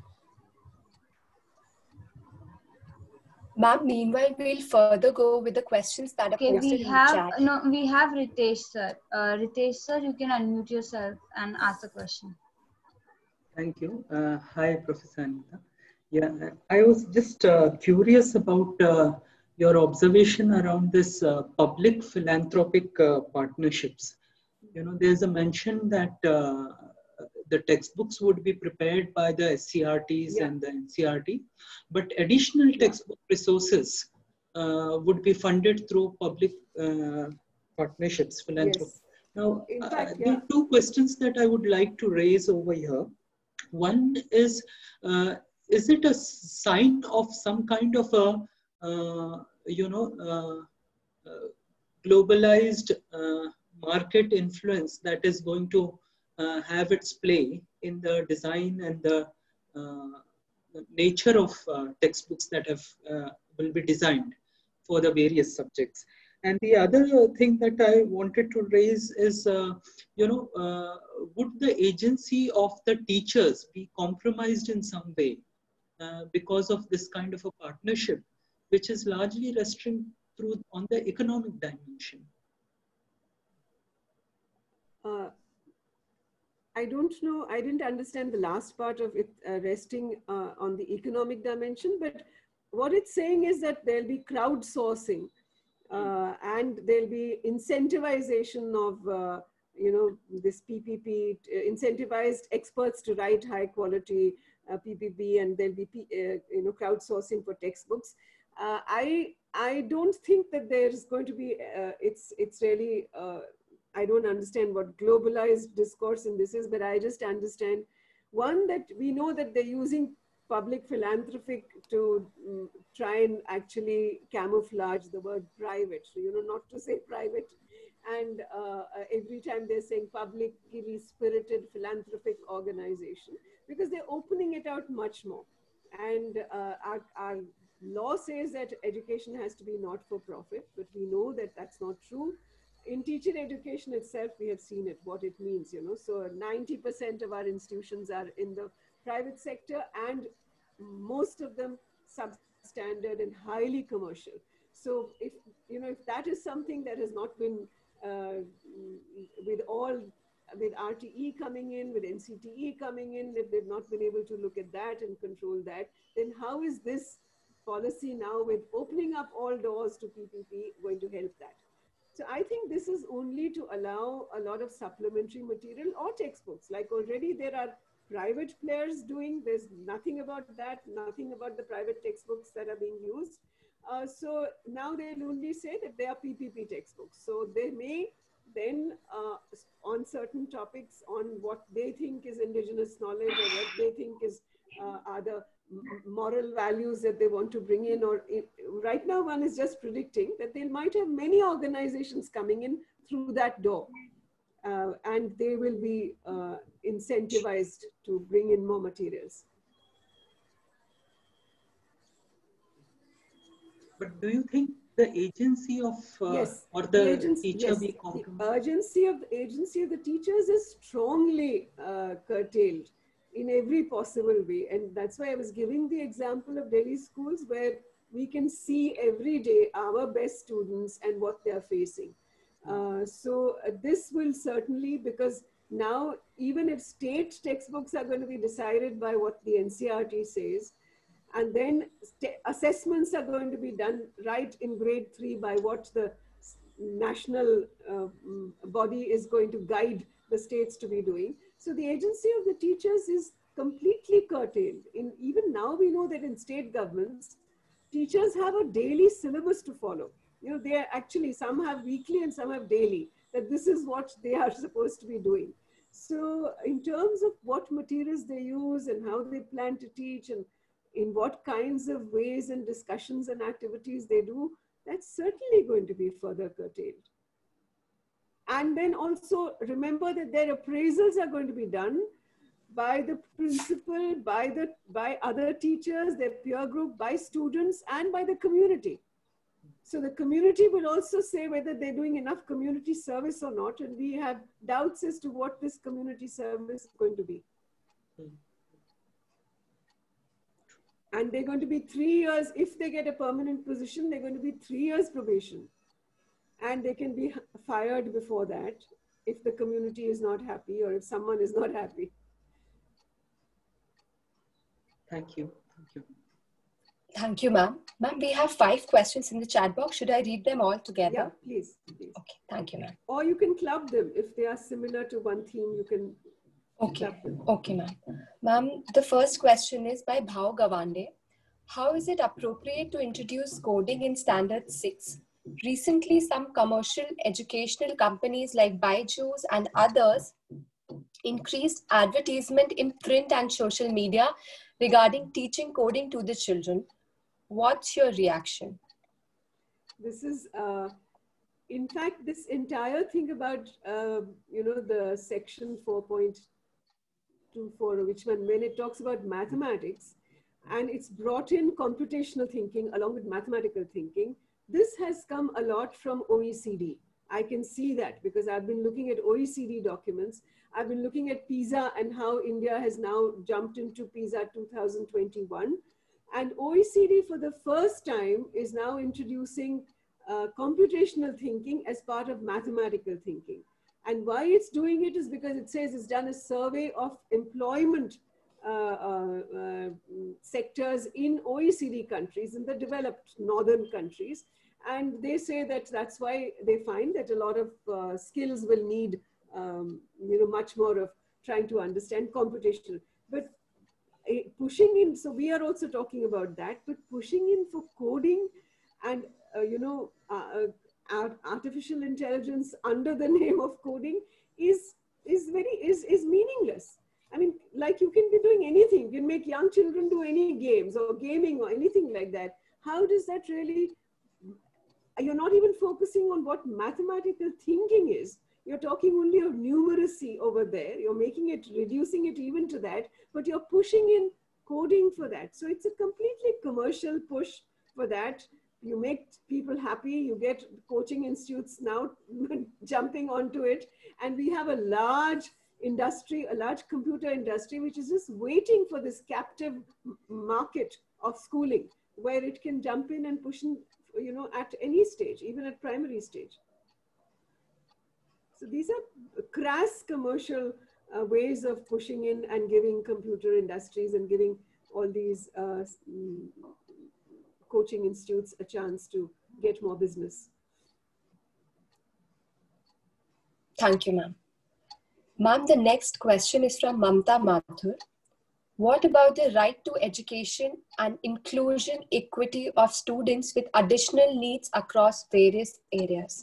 Ma'am, meanwhile, we'll further go with the questions that are Okay, posted we in have, the chat. no, we have Ritesh sir. Uh, Ritesh sir, you can unmute yourself and ask the question. Thank you. Uh, hi, Professor Anita. Yeah, I was just uh, curious about uh, your observation around this uh, public philanthropic uh, partnerships. You know, there's a mention that uh, the textbooks would be prepared by the S C R Ts yeah. and the N C R T, but additional textbook resources uh, would be funded through public uh, partnerships, philanthropy. Yes. Now, In fact, uh, yeah. there are two questions that I would like to raise over here. One is, uh, is it a sign of some kind of a, uh, you know, uh, uh, globalized uh, market influence that is going to uh, have its play in the design and the, uh, nature of uh, textbooks that have uh, will be designed for the various subjects. And the other thing that I wanted to raise is, uh, you know, uh, would the agency of the teachers be compromised in some way uh, because of this kind of a partnership, which is largely resting through on the economic dimension? Uh, I don't know, I didn't understand the last part of it uh, resting uh, on the economic dimension, but what it's saying is that there'll be crowdsourcing uh, and there'll be incentivization of, uh, you know, this P P P, uh, incentivized experts to write high quality uh, P P P, and there'll be, P, uh, you know, crowdsourcing for textbooks. Uh, I, I don't think that there's going to be, uh, it's, it's really, uh, I don't understand what globalized discourse in this is, but I just understand, one, that we know that they're using public philanthropic to um, try and actually camouflage the word private, so, you know, not to say private. And uh, every time they're saying publicly spirited philanthropic organization, because they're opening it out much more. And uh, our, our law says that education has to be not for profit, but we know that that's not true. In teacher education itself, we have seen it, what it means, you know. So ninety percent of our institutions are in the private sector, and most of them substandard and highly commercial. So if, you know, if that is something that has not been, uh, with all, with R T E coming in, with N C T E coming in, if they've not been able to look at that and control that, then how is this policy now, with opening up all doors to P P P, going to help that? So I think this is only to allow a lot of supplementary material or textbooks. Like already there are private players doing, there's nothing about that, nothing about the private textbooks that are being used. Uh, so now they'll only say that they are P P P textbooks. So they may then uh, on certain topics, on what they think is indigenous knowledge, or what they think is uh, other moral values that they want to bring in, or in, right now one is just predicting that they might have many organizations coming in through that door, uh, and they will be uh, incentivized to bring in more materials. But do you think the agency of uh, yes, or the, the agency, teacher yes, be compromised? The urgency of the agency of the teachers is strongly uh, curtailed in every possible way. And that's why I was giving the example of Delhi schools, where we can see every day our best students and what they're facing. Uh, so uh, this will certainly, because now even if state textbooks are going to be decided by what the N C R T says, and then assessments are going to be done right in grade three by what the national uh, body is going to guide the states to be doing. So the agency of the teachers is completely curtailed. In, even now we know that in state governments, teachers have a daily syllabus to follow. You know, they are actually, some have weekly and some have daily, that this is what they are supposed to be doing. So in terms of what materials they use and how they plan to teach and in what kinds of ways and discussions and activities they do, that's certainly going to be further curtailed. And then also remember that their appraisals are going to be done by the principal, by, the, by other teachers, their peer group, by students, and by the community. So the community will also say whether they're doing enough community service or not, and we have doubts as to what this community service is going to be. And they're going to be three years, if they get a permanent position, they're going to be three years probation. And they can be fired before that if the community is not happy or if someone is not happy. Thank you. Thank you. Thank you, ma'am. Ma'am, we have five questions in the chat box. Should I read them all together? Yeah, please. please. Okay, thank you, ma'am. Or you can club them. If they are similar to one theme, you can Okay, club them. okay, ma'am. Ma'am, the first question is by Bhav Gawande. How is it appropriate to introduce coding in Standard six? Recently, some commercial educational companies like Byju's and others increased advertisement in print and social media regarding teaching coding to the children. What's your reaction? This is, uh, in fact, this entire thing about, uh, you know, the section four point two four, which one, when it talks about mathematics, and it's brought in computational thinking along with mathematical thinking. This has come a lot from O E C D. I can see that because I've been looking at O E C D documents. I've been looking at PISA and how India has now jumped into PISA two thousand twenty-one. And O E C D for the first time is now introducing uh, computational thinking as part of mathematical thinking. And why it's doing it is because it says it's done a survey of employment uh, uh, uh, sectors in O E C D countries, in the developed northern countries. And they say that that's why they find that a lot of uh, skills will need, um, you know, much more of trying to understand computational. But uh, pushing in, so we are also talking about that, but pushing in for coding and, uh, you know, uh, uh, artificial intelligence under the name of coding is, is very, is, is meaningless. I mean, like you can be doing anything. You can make young children do any games or gaming or anything like that. How does that really, you're not even focusing on what mathematical thinking is. You're talking only of numeracy over there. You're making it, reducing it even to that, but you're pushing in coding for that. So it's a completely commercial push for that. You make people happy. You get coaching institutes now jumping onto it. And we have a large industry, a large computer industry, which is just waiting for this captive market of schooling where it can jump in and push in, you know, at any stage, even at primary stage. So these are crass commercial uh, ways of pushing in and giving computer industries and giving all these uh, coaching institutes a chance to get more business. Thank you, ma'am. Ma'am, the next question is from Mamta Mathur. What about the right to education and inclusion equity of students with additional needs across various areas?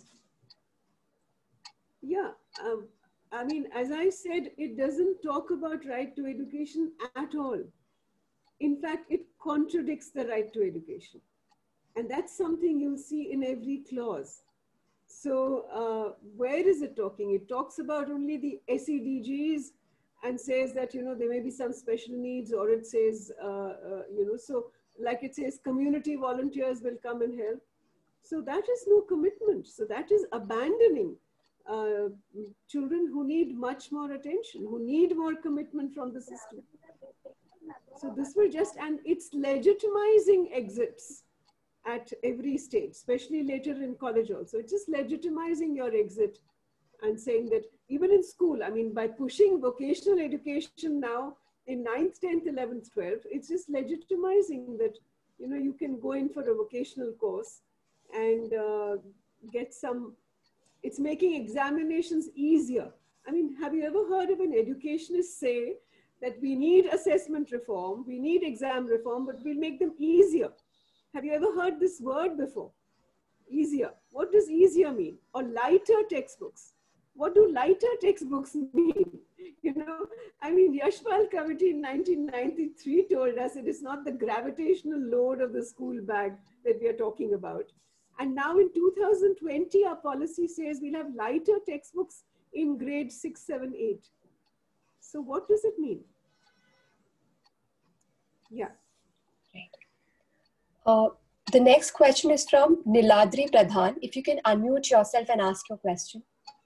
Yeah, um, I mean, as I said, it doesn't talk about right to education at all. In fact, it contradicts the right to education. And that's something you'll see in every clause. So uh, where is it talking? It talks about only the S E D Gs and says that, you know, there may be some special needs, or it says, uh, uh, you know, so like it says community volunteers will come and help. So that is no commitment. So that is abandoning uh, children who need much more attention, who need more commitment from the system. So this will just, and it's legitimizing exits at every stage, especially later in college also. It's just legitimizing your exit and saying that even in school, I mean, by pushing vocational education now in ninth, tenth, eleventh, twelfth, it's just legitimizing that, you know, you can go in for a vocational course and uh, get some, it's making examinations easier. I mean, have you ever heard of an educationist say that we need assessment reform, we need exam reform, but we'll make them easier? Have you ever heard this word before? Easier. What does easier mean? Or lighter textbooks. What do lighter textbooks mean? You know, I mean, Yashpal Committee in nineteen ninety-three told us it is not the gravitational load of the school bag that we are talking about. And now in two thousand twenty, our policy says we'll have lighter textbooks in grade six, seven, eight. So what does it mean? Yeah. Right. Uh, the next question is from Niladri Pradhan. If you can unmute yourself and ask your question.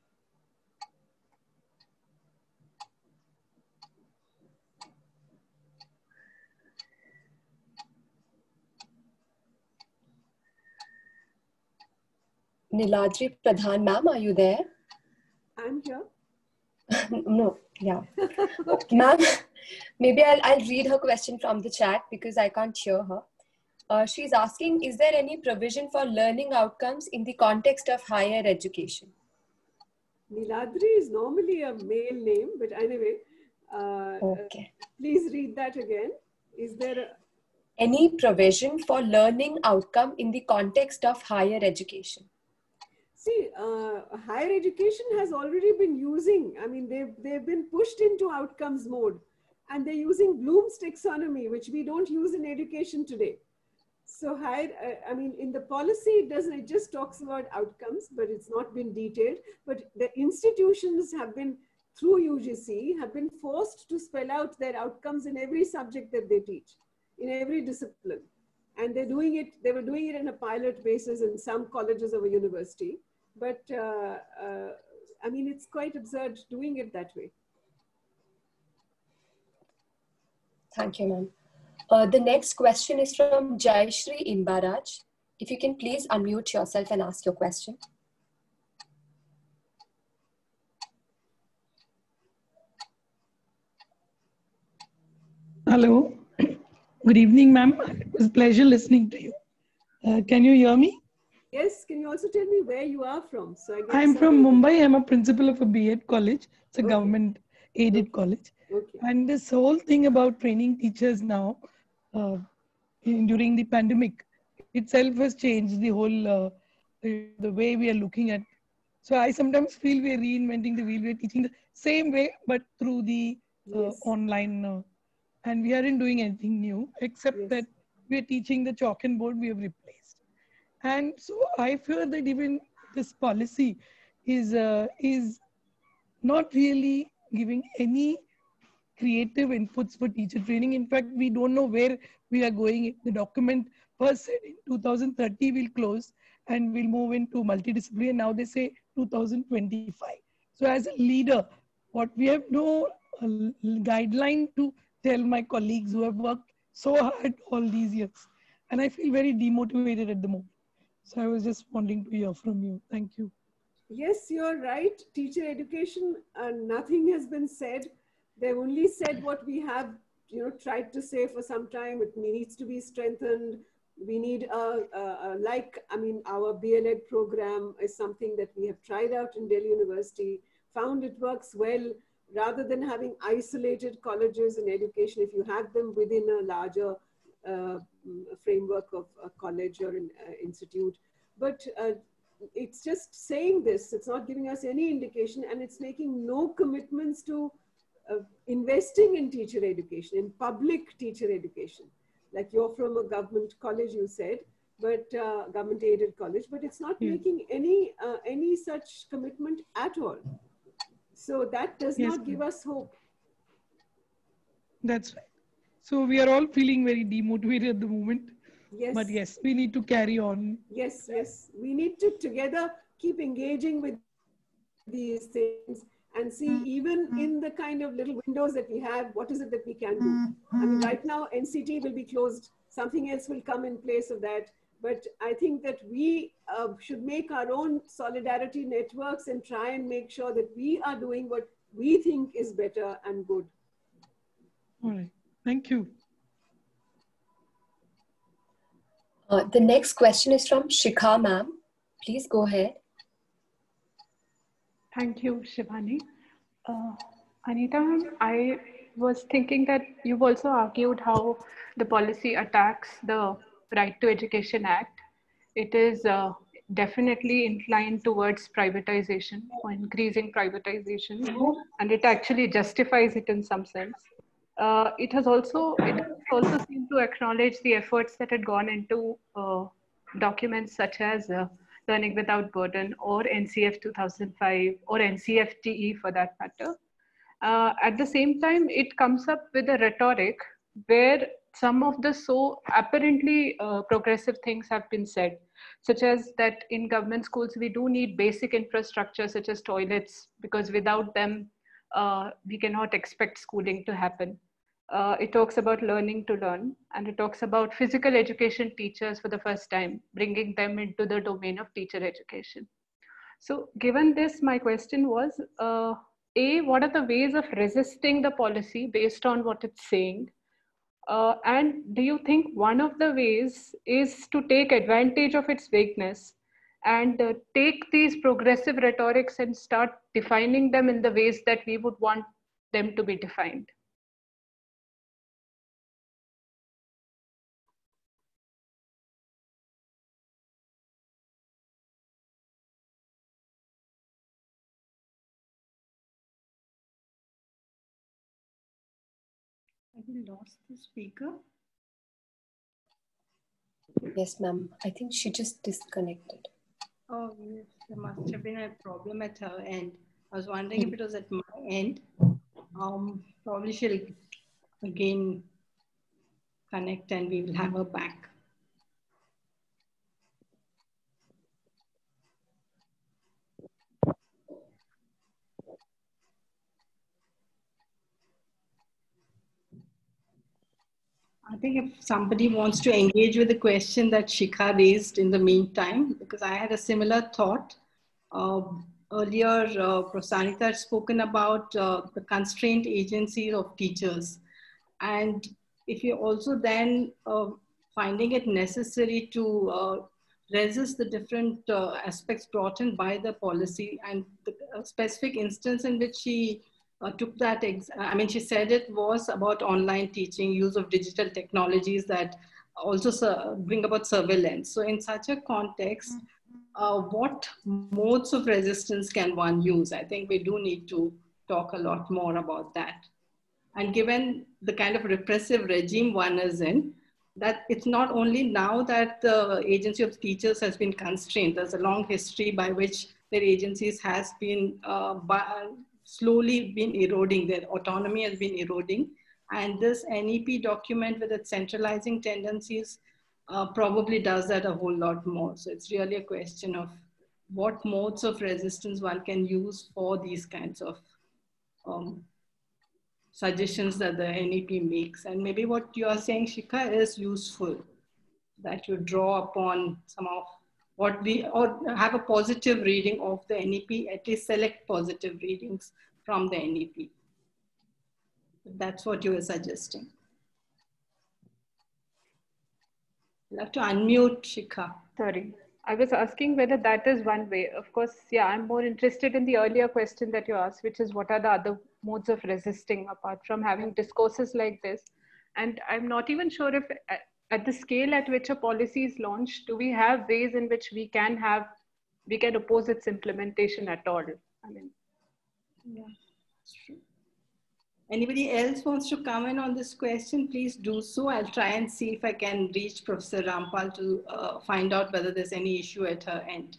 Niladri Pradhan, ma'am, are you there? I'm here. No, yeah. Ma'am, maybe I'll, I'll read her question from the chat because I can't hear her. Uh, she's asking, is there any provision for learning outcomes in the context of higher education? Niladri is normally a male name, but anyway, uh, okay. uh, please read that again. Is there a... any provision for learning outcome in the context of higher education? See, uh, higher education has already been using, I mean, they've, they've been pushed into outcomes mode, and they're using Bloom's taxonomy, which we don't use in education today. So higher, uh, I mean, in the policy, it doesn't, it just talks about outcomes, but it's not been detailed. But the institutions have been, through U G C, have been forced to spell out their outcomes in every subject that they teach. in every discipline. And they're doing it, they were doing it on a pilot basis in some colleges of a university. But uh, uh, I mean, it's quite absurd doing it that way. Thank you, ma'am. Uh, the next question is from Jayashri Imbaraj. If you can please unmute yourself and ask your question. Hello. Good evening, ma'am. It was a pleasure listening to you. Uh, can you hear me? Yes. Can you also tell me where you are from? So I get I'm some from idea. Mumbai. I'm a principal of a B Ed college. It's a Okay. government aided Okay. college. Okay. And this whole thing about training teachers now, uh, in, during the pandemic itself has changed the whole, uh, the, the way we are looking at. So I sometimes feel we're reinventing the wheel. We're teaching the same way, but through the uh, Yes. online. Uh, and we aren't doing anything new, except Yes. that we're teaching the chalk and board we have replaced. And so I fear that even this policy is, uh, is not really giving any creative inputs for teacher training. In fact, we don't know where we are going. The document first said in two thousand thirty we'll close and we'll move into multidisciplinary. And now they say two thousand twenty-five. So as a leader, what we have no uh, guideline to tell my colleagues who have worked so hard all these years. And I feel very demotivated at the moment. So I was just wanting to hear from you. Thank you. Yes, you're right. Teacher education, uh, nothing has been said. They've only said what we have, you know, tried to say for some time. It needs to be strengthened. We need a, a, a like, I mean, our B L Ed program is something that we have tried out in Delhi University, found it works well. Rather than having isolated colleges in education, if you have them within a larger uh, framework of a college or an uh, institute. But uh, it's just saying this, it's not giving us any indication, and it's making no commitments to uh, investing in teacher education, in public teacher education. Like you're from a government college, you said, but uh, government aided college, but it's not Yes. making any, uh, any such commitment at all. So that does Yes, not give us hope. That's right. So we are all feeling very demotivated at the moment. Yes. But yes, we need to carry on. Yes, yes. We need to together keep engaging with these things and see, even in the kind of little windows that we have, what is it that we can do? I mean, right now, N C T will be closed. Something else will come in place of that. But I think that we uh, should make our own solidarity networks and try and make sure that we are doing what we think is better and good. All right. Thank you. Uh, the next question is from Shikha ma'am. Please go ahead. Thank you, Shivani. Uh, Anita, I was thinking that you've also argued how the policy attacks the Right to Education Act. It is uh, definitely inclined towards privatization or increasing privatization, and it actually justifies it in some sense. Uh, it has also it also seemed to acknowledge the efforts that had gone into uh, documents such as uh, Learning Without Burden or N C F two thousand five or N C F T E for that matter. Uh, at the same time, it comes up with a rhetoric where some of the so apparently uh, progressive things have been said, such as that in government schools, we do need basic infrastructure such as toilets, because without them, uh, we cannot expect schooling to happen. Uh, it talks about learning to learn, and it talks about physical education teachers for the first time, bringing them into the domain of teacher education. So given this, my question was, uh, A, what are the ways of resisting the policy based on what it's saying? Uh, and do you think one of the ways is to take advantage of its vagueness and uh, take these progressive rhetorics and start defining them in the ways that we would want them to be defined? Have we lost the speaker? Yes, ma'am. I think she just disconnected. Oh, yes. There must have been a problem at her end. I was wondering if it was at my end. Um, probably she'll again connect and we will have her back. I think if somebody wants to engage with the question that Shikha raised in the meantime, because I had a similar thought. Uh, earlier, uh, Professor Anita had spoken about uh, the constraint agencies of teachers. And if you're also then uh, finding it necessary to uh, resist the different uh, aspects brought in by the policy, and the specific instance in which she Uh, took that, ex I mean, she said it was about online teaching, use of digital technologies that also bring about surveillance. So in such a context, uh, what modes of resistance can one use? I think we do need to talk a lot more about that. And given the kind of repressive regime one is in, that it's not only now that the agency of teachers has been constrained, there's a long history by which their agencies has been uh, by, slowly been eroding, their autonomy has been eroding. And this N E P document with its centralizing tendencies uh, probably does that a whole lot more. So it's really a question of what modes of resistance one can use for these kinds of um, suggestions that the N E P makes. And maybe what you are saying, Shikha, is useful, that you draw upon some of what we, or have a positive reading of the N E P, at least select positive readings from the N E P. That's what you were suggesting. You'll have to unmute, Shikha. Sorry, I was asking whether that is one way. Of course, yeah, I'm more interested in the earlier question that you asked, which is what are the other modes of resisting apart from having discourses like this? And I'm not even sure if at the scale at which a policy is launched, do we have ways in which we can have, we can oppose its implementation at all? I mean, yeah, that's true. Anybody else wants to comment on this question, please do so. I'll try and see if I can reach Professor Rampal to uh, find out whether there's any issue at her end.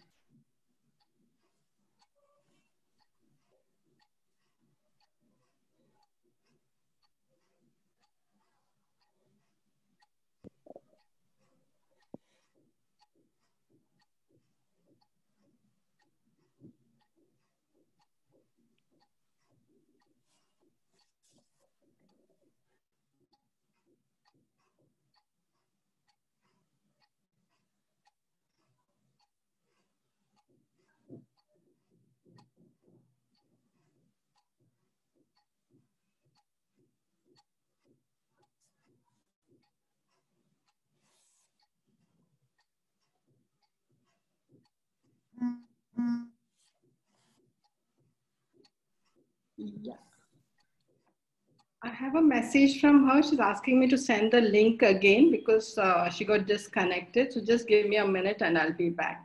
Yeah. I have a message from her. She's asking me to send the link again because uh, she got disconnected. So just give me a minute and I'll be back.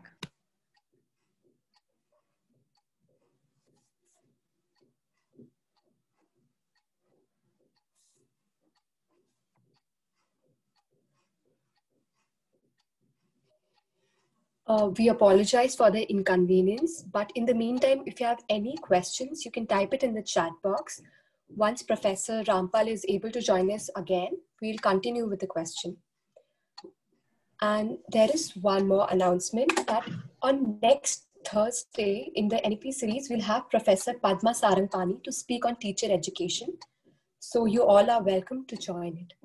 Uh, we apologize for the inconvenience, but in the meantime, if you have any questions, you can type it in the chat box. Once Professor Rampal is able to join us again, we'll continue with the question. And there is one more announcement that on next Thursday in the N E P series, we'll have Professor Padma Sarangpani to speak on teacher education. So you all are welcome to join it.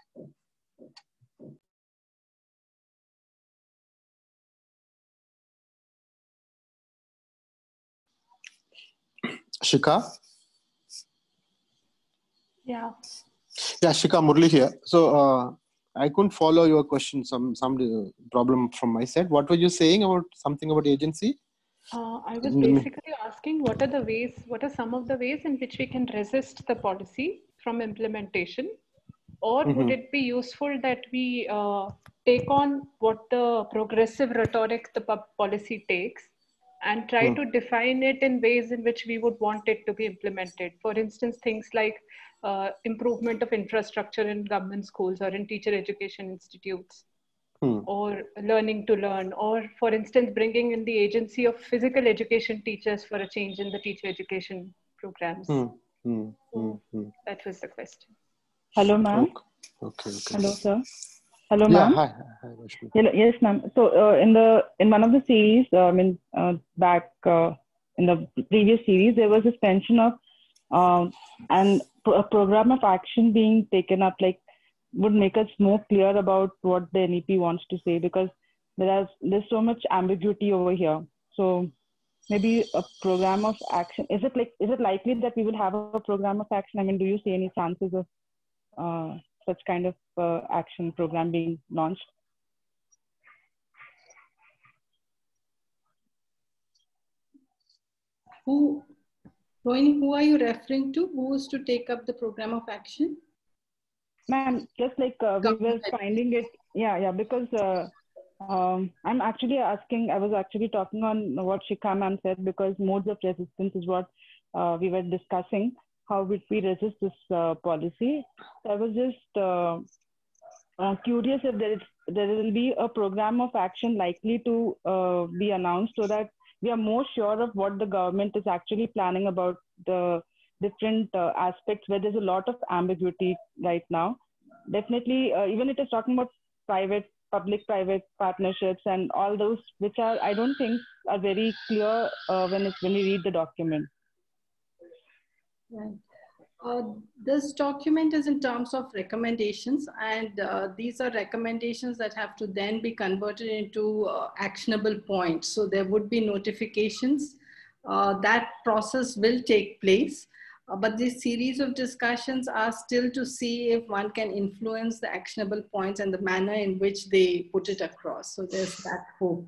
Shikha? Yeah. Yeah, Shikha, Murli here. So uh, I couldn't follow your question, some, some uh, problem from my side. What were you saying about something about agency? Uh, I was basically asking what are the ways, what are some of the ways in which we can resist the policy from implementation? Or mm-hmm. would it be useful that we uh, take on what the progressive rhetoric the policy takes and try mm. to define it in ways in which we would want it to be implemented? For instance, things like uh, improvement of infrastructure in government schools or in teacher education institutes. Or learning to learn, or for instance, bringing in the agency of physical education teachers for a change in the teacher education programs. Hmm. Hmm. Hmm. Hmm. That was the question. Hello, ma'am. Okay. Okay. Hello, sir. Hello, Yeah. ma'am. Hi. Hi, Rashmi. Hello, yes, ma'am. So, uh, in the in one of the series, uh, I mean, uh, back uh, in the previous series, there was this mention of um, and pro- a program of action being taken up, like would make us more clear about what the N E P wants to say, because there is there's so much ambiguity over here. So maybe a program of action. Is it like is it likely that we will have a program of action? I mean, do you see any chances of uh, such kind of uh, action program being launched? Who, Rohini, who are you referring to? Who is to take up the program of action? Ma'am, just like uh, we were finding it, yeah, yeah, because uh, um, I'm actually asking, I was actually talking on what Shikha ma'am said, because modes of resistance is what uh, we were discussing, how would we resist this uh, policy. So I was just uh, uh, curious if there, is, there will be a program of action likely to uh, be announced, so that we are more sure of what the government is actually planning about the different uh, aspects where there's a lot of ambiguity right now. Definitely, uh, even it is talking about private, public-private partnerships and all those, which are, I don't think are very clear uh, when it's, when we read the document. Right. Uh, this document is in terms of recommendations, and uh, these are recommendations that have to then be converted into uh, actionable points. So there would be notifications. Uh, that process will take place, uh, but this series of discussions are still to see if one can influence the actionable points and the manner in which they put it across. So there's that hope.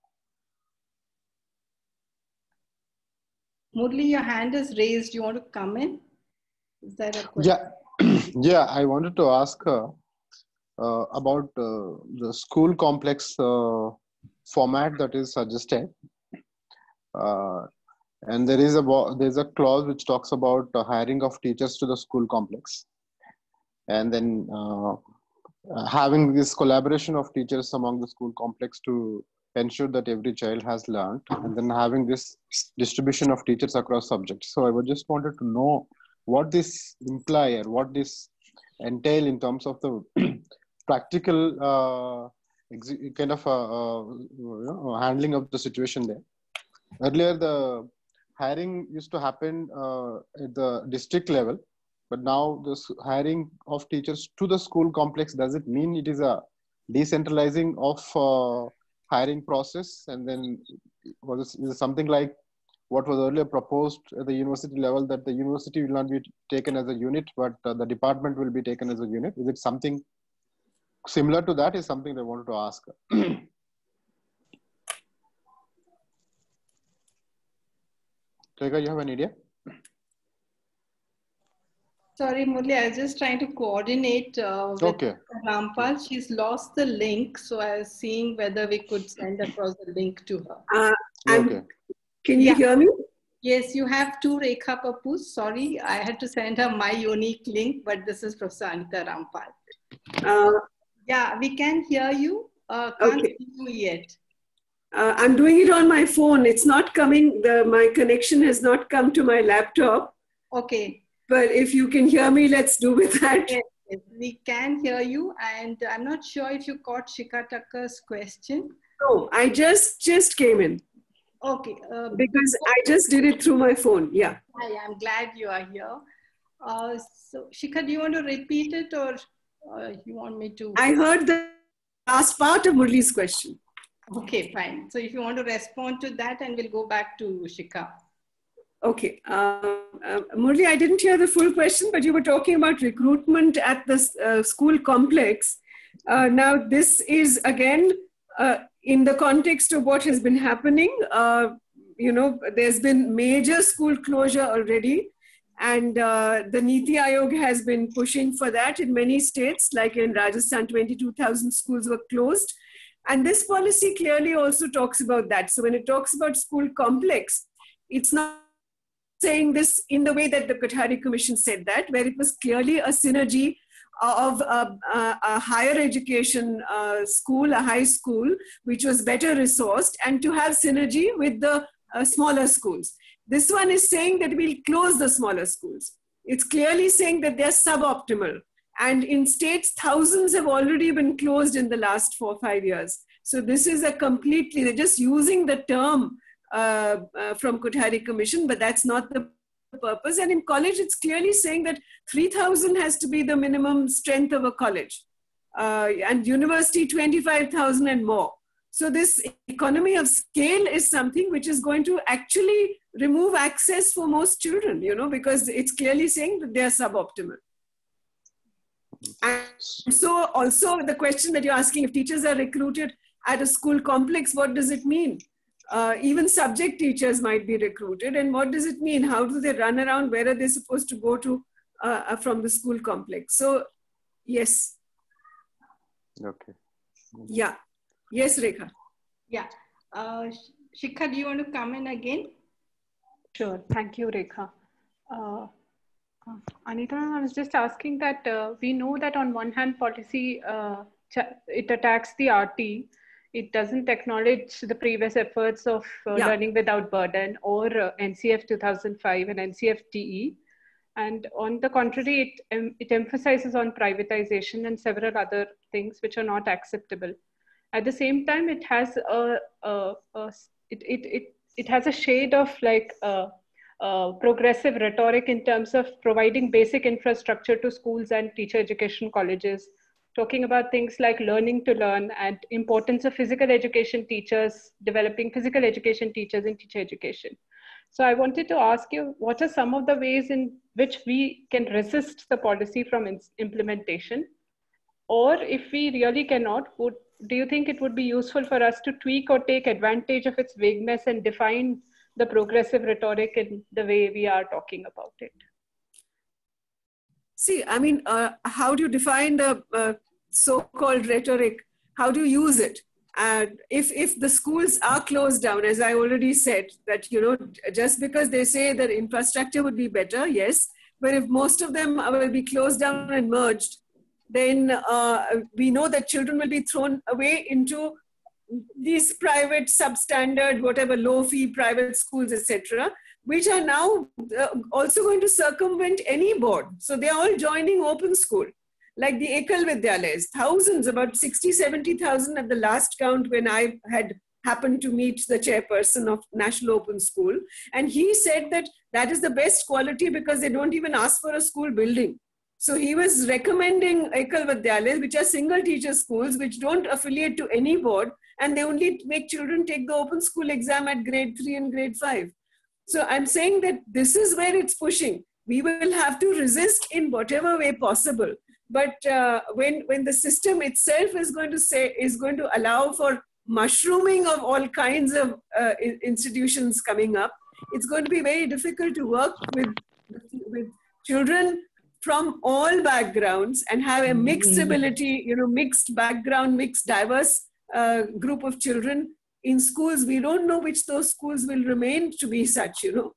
Murli, your hand is raised. You want to come in? Is that a question? Yeah, yeah. I wanted to ask her uh, about uh, the school complex uh, format that is suggested, uh, and there is a there is a clause which talks about the hiring of teachers to the school complex, and then uh, having this collaboration of teachers among the school complex to ensure that every child has learned, and then having this distribution of teachers across subjects. So I would just wanted to know what this imply or what this entail in terms of the practical uh, kind of uh, uh, you know, handling of the situation there. Earlier, the hiring used to happen uh, at the district level, but now the hiring of teachers to the school complex, does it mean it is a decentralizing of uh, hiring process? And then was it something like what was earlier proposed at the university level, that the university will not be taken as a unit, but uh, the department will be taken as a unit? Is it something similar to that? Is something I wanted to ask. Rekha, you have an idea? Sorry, Murli, I was just trying to coordinate uh, with okay. Rampal. She's lost the link, so I was seeing whether we could send across the link to her. Uh, okay. Can you yeah. hear me? Yes, you have two Rekha Papus. Sorry, I had to send her my unique link, but this is Professor Anita Rampal. Uh, yeah, we can hear you. Uh, can't okay. see you yet. Uh, I'm doing it on my phone. It's not coming. The, my connection has not come to my laptop. Okay. But if you can hear me, let's do with that. Yes, yes, we can hear you. And I'm not sure if you caught Shikha Takkar's question. No, I just, just came in. Okay. Uh, because I just did it through my phone. Yeah. I am glad you are here. Uh, so, Shikha, do you want to repeat it, or uh, you want me to? I heard the last part of Murli's question. Okay, fine. So if you want to respond to that, and we'll go back to Shikha. Okay. Uh, uh, Murli, I didn't hear the full question, but you were talking about recruitment at the uh, school complex. Uh, now, this is again, uh, in the context of what has been happening. Uh, you know, there's been major school closure already. And uh, the Niti Aayog has been pushing for that in many states, like in Rajasthan, twenty-two thousand schools were closed. And this policy clearly also talks about that. So when it talks about school complex, it's not saying this in the way that the Kothari Commission said that, where it was clearly a synergy of a, a, a higher education uh, school, a high school, which was better resourced, and to have synergy with the uh, smaller schools. This one is saying that we'll close the smaller schools. It's clearly saying that they're suboptimal. And in states, thousands have already been closed in the last four or five years. So this is a completely, they're just using the term uh, uh, from Kothari Commission, but that's not the purpose. And in college, it's clearly saying that three thousand has to be the minimum strength of a college. Uh, and university, twenty-five thousand and more. So this economy of scale is something which is going to actually remove access for most children, you know, because it's clearly saying that they are suboptimal. And so also the question that you're asking, if teachers are recruited at a school complex, what does it mean? Uh, even subject teachers might be recruited. And what does it mean? How do they run around? Where are they supposed to go to uh, from the school complex? So, yes. Okay. Yeah. Yes, Rekha. Yeah. Uh, Shikha, do you want to come in again? Sure. Thank you, Rekha. Uh, uh, Anita, I was just asking that uh, we know that on one hand, policy, uh, it attacks the R T. It doesn't acknowledge the previous efforts of uh, yeah. learning without burden or uh, N C F two thousand five and N C F T E. And on the contrary, it, um, it emphasizes on privatization and several other things which are not acceptable. At the same time, it has a, a, a it, it, it, it has a shade of like a, a progressive rhetoric in terms of providing basic infrastructure to schools and teacher education colleges, talking about things like learning to learn and importance of physical education teachers, developing physical education teachers in teacher education. So I wanted to ask you, what are some of the ways in which we can resist the policy from implementation? Or if we really cannot, would, do you think it would be useful for us to tweak or take advantage of its vagueness and define the progressive rhetoric in the way we are talking about it? See, I mean, uh, how do you define the uh, so-called rhetoric? How do you use it? And if, if the schools are closed down, as I already said, that, you know, just because they say that infrastructure would be better, yes, but if most of them will be closed down and merged, then uh, we know that children will be thrown away into these private, substandard, whatever, low-fee private schools, et cetera, which are now uh, also going to circumvent any board. So they're all joining open school. Like the Ekal Vidyalayas, thousands, about sixty, seventy thousand at the last count when I had happened to meet the chairperson of National Open School. And he said that that is the best quality because they don't even ask for a school building. So he was recommending Ekal Vidyalayas, which are single teacher schools, which don't affiliate to any board, and they only make children take the open school exam at grade three and grade five. So I'm saying that this is where it's pushing. We will have to resist in whatever way possible. But uh, when, when the system itself is going to say, is going to allow for mushrooming of all kinds of uh, institutions coming up, it's going to be very difficult to work with, with children from all backgrounds and have a mixed ability, you know, mixed background, mixed diverse uh, group of children in schools. We don't know which those schools will remain to be such, you know.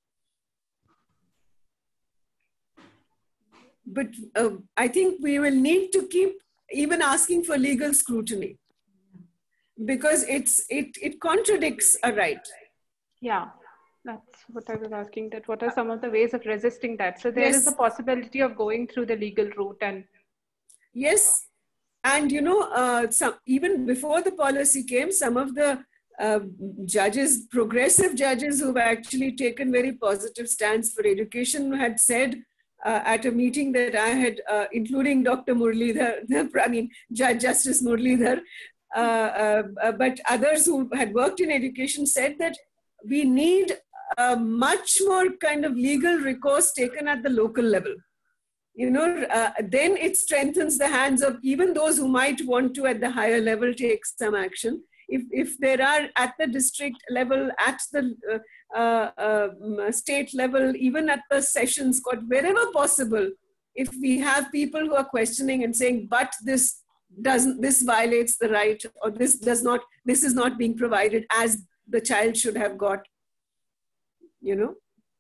But uh, I think we will need to keep even asking for legal scrutiny because it's it it contradicts a right. Yeah, that's what I was asking. That what are some of the ways of resisting that? So there yes. is the possibility of going through the legal route and yes, and you know, uh, some even before the policy came, some of the uh, judges, progressive judges who've actually taken very positive stance for education had said. Uh, at a meeting that I had, uh, including Doctor Muralidhar, I mean, Judge Justice Muralidhar, uh, uh, uh, but others who had worked in education said that we need a much more kind of legal recourse taken at the local level. You know, uh, then it strengthens the hands of even those who might want to at the higher level take some action. If, if there are at the district level, at the uh, Uh, uh, state level, even at the sessions court, wherever possible, if we have people who are questioning and saying, but this doesn't, this violates the right, or this does not, this is not being provided as the child should have got, you know?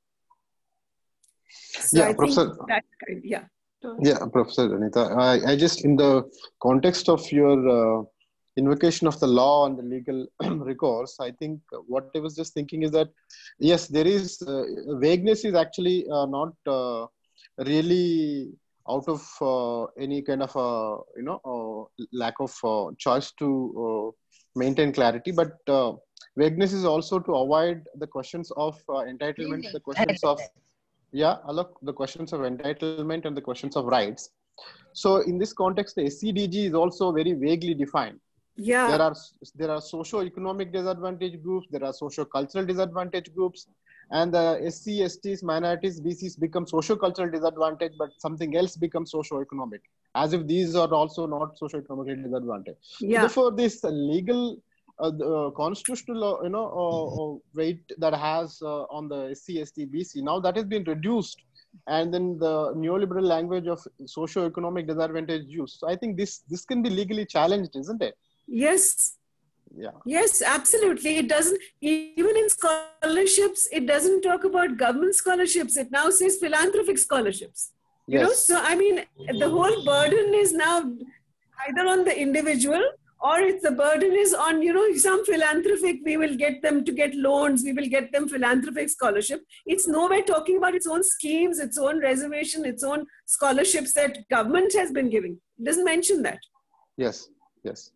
So yeah, I Professor. Think that kind, yeah. Yeah, Professor Anita, I, I just, in the context of your uh, invocation of the law and the legal recourse, I think what I was just thinking is that, yes, there is, uh, vagueness is actually uh, not uh, really out of uh, any kind of uh, you know uh, lack of uh, choice to uh, maintain clarity, but uh, vagueness is also to avoid the questions of uh, entitlement, the questions of yeah, look, the questions of entitlement and the questions of rights. So in this context, the S C D G is also very vaguely defined. Yeah. There are there are socio-economic disadvantaged groups, there are socio-cultural disadvantaged groups, and the S C, S Ts, minorities, B Cs become socio-cultural disadvantage, but something else becomes socio-economic, as if these are also not socio-economically disadvantaged. Yeah. So therefore, this legal, uh, the, uh, constitutional, uh, you know, uh, uh, weight that has uh, on the S C, S T, B C, now that has been reduced, and then the neoliberal language of socio-economic disadvantage use. So I think this this can be legally challenged, isn't it? Yes. Yeah. Yes, absolutely. It doesn't, even in scholarships, it doesn't talk about government scholarships. It now says philanthropic scholarships. You Yes. know, so I mean, the whole burden is now either on the individual, or if the burden is on, you know, some philanthropic, we will get them to get loans, we will get them philanthropic scholarship. It's nowhere talking about its own schemes, its own reservation, its own scholarships that government has been giving. It doesn't mention that. Yes, yes.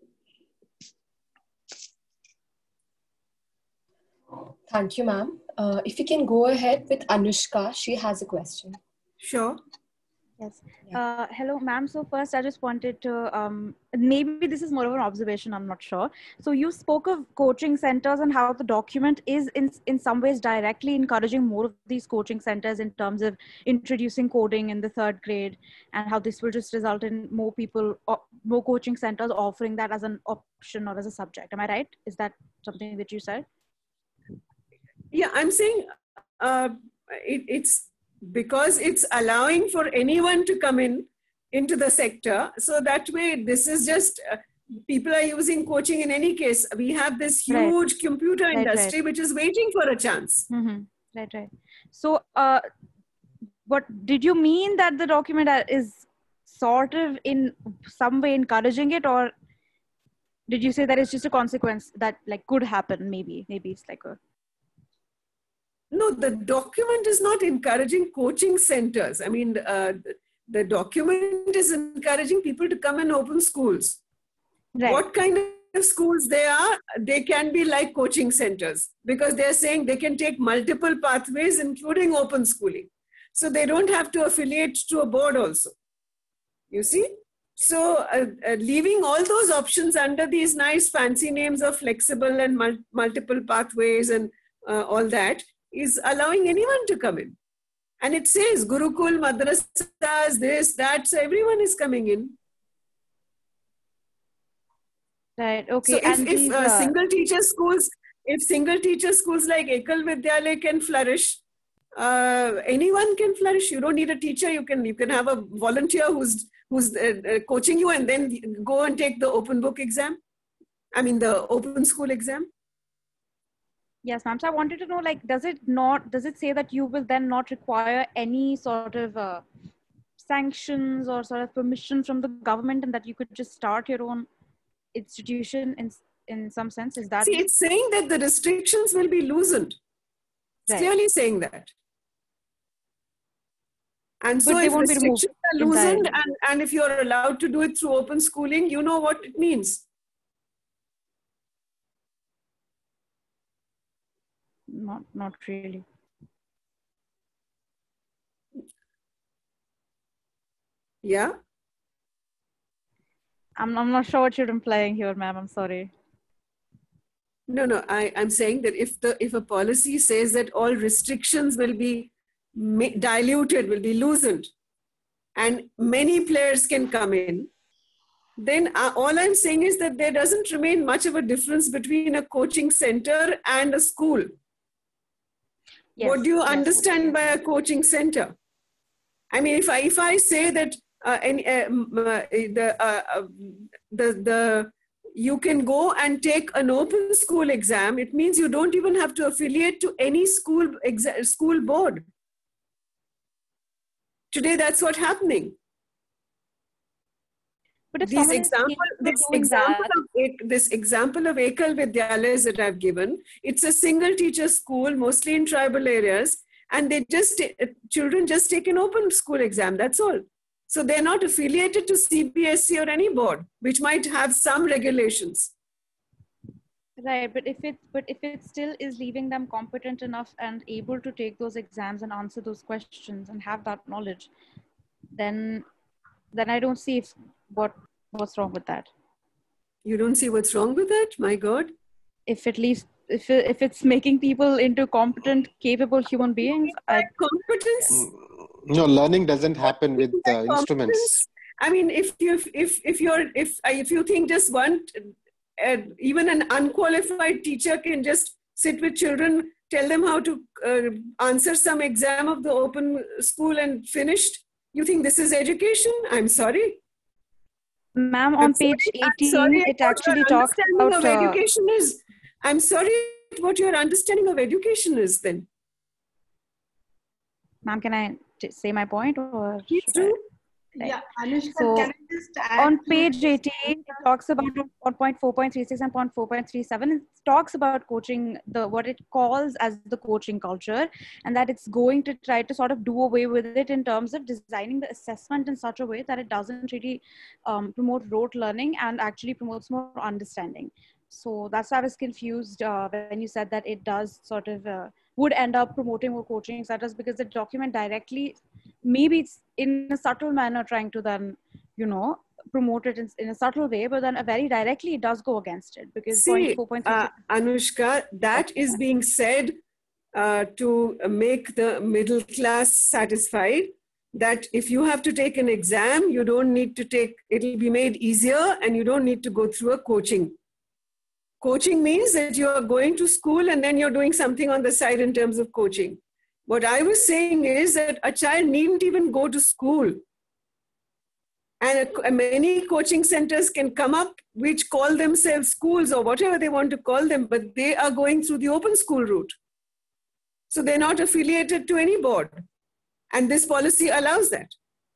Thank you, ma'am. Uh, if you can go ahead with Anushka, she has a question. Sure. Yes. Uh, hello, ma'am. So first, I just wanted to, um, maybe this is more of an observation, I'm not sure. So you spoke of coaching centers and how the document is in, in some ways directly encouraging more of these coaching centers in terms of introducing coding in the third grade, and how this will just result in more people, more coaching centers offering that as an option or as a subject. Am I right? Is that something that you said? Yeah, I'm saying uh, it, it's because it's allowing for anyone to come in into the sector. So that way, this is just, uh, people are using coaching in any case. We have this huge right. computer right, industry, right. which is waiting for a chance. Mm-hmm. Right, right. So uh, what did you mean that the document is sort of in some way encouraging it, or did you say that it's just a consequence that like could happen? Maybe, maybe it's like a... No, the document is not encouraging coaching centers. I mean, uh, the document is encouraging people to come and open schools. Right. What kind of schools they are, they can be like coaching centers, because they're saying they can take multiple pathways, including open schooling. So they don't have to affiliate to a board also. You see? So uh, uh, leaving all those options under these nice fancy names of flexible and mul multiple pathways and uh, all that, is allowing anyone to come in. And it says Gurukul, madrasas, this, that, so everyone is coming in. Right, okay. So if, and if these, uh, uh, single teacher schools, if single teacher schools like Ekal Vidyalaya can flourish, uh, anyone can flourish. You don't need a teacher. You can, you can have a volunteer who's, who's uh, uh, coaching you, and then go and take the open book exam. I mean, the open school exam. Yes, ma'am. So I wanted to know, like, does it not, does it say that you will then not require any sort of uh, sanctions or sort of permission from the government, and that you could just start your own institution in, in some sense? Is that? See, it's saying that the restrictions will be loosened. It's right. clearly saying that. And so if restrictions are loosened and, and if you're allowed to do it through open schooling, you know what it means. Not, not really. Yeah. I'm, I'm not sure what you're implying here, ma'am. I'm sorry. No, no. I, I'm saying that if the if a policy says that all restrictions will be diluted, will be loosened, and many players can come in, then uh, all I'm saying is that there doesn't remain much of a difference between a coaching center and a school. Yes, what do you yes, understand yes. by a coaching center? I mean, if I, if I say that uh, any, uh, uh, the, uh, uh, the, the, you can go and take an open school exam, it means you don't even have to affiliate to any school, school board. Today, that's what's happening. But if These example, this, example of, this example of Ekal Vidyalayas that I've given, it's a single teacher school, mostly in tribal areas, and they just, children just take an open school exam, that's all. So they're not affiliated to C B S E or any board, which might have some regulations. Right, but if it but if it still is leaving them competent enough and able to take those exams and answer those questions and have that knowledge, then then I don't see if, what what's wrong with that. You don't see what's wrong with that? My God. If it leaves if it, if it's making people into competent, capable human beings, I competence. No, learning doesn't happen with uh, instruments. I mean, if you if if you're if if you think just one. Uh, even an unqualified teacher can just sit with children, tell them how to uh, answer some exam of the open school and finished. You think this is education? I'm sorry. Ma'am, on page eighteen, it actually talks about... Of uh, education is, I'm sorry what your understanding of education is then. Ma'am, can I t- say my point? Or Please do. Right. Yeah, Anushka, so can I just add on to- page eighteen, it talks about one point four point three six and point four point three seven. It talks about coaching, the what it calls as the coaching culture, and that it's going to try to sort of do away with it in terms of designing the assessment in such a way that it doesn't really um, promote rote learning and actually promotes more understanding. So that's why I was confused uh, when you said that it does sort of uh, would end up promoting more coaching centers, because the document directly, maybe it's in a subtle manner trying to then, you know, promote it in, in a subtle way, but then very directly it does go against it, because See, four point three uh, Anushka, that is being said uh, to make the middle class satisfied, that if you have to take an exam, you don't need to take, it'll be made easier and you don't need to go through a coaching. Coaching means that you are going to school and then you're doing something on the side in terms of coaching. What I was saying is that a child needn't even go to school. And a, many coaching centers can come up which call themselves schools or whatever they want to call them, but they are going through the open school route. So they're not affiliated to any board. And this policy allows that.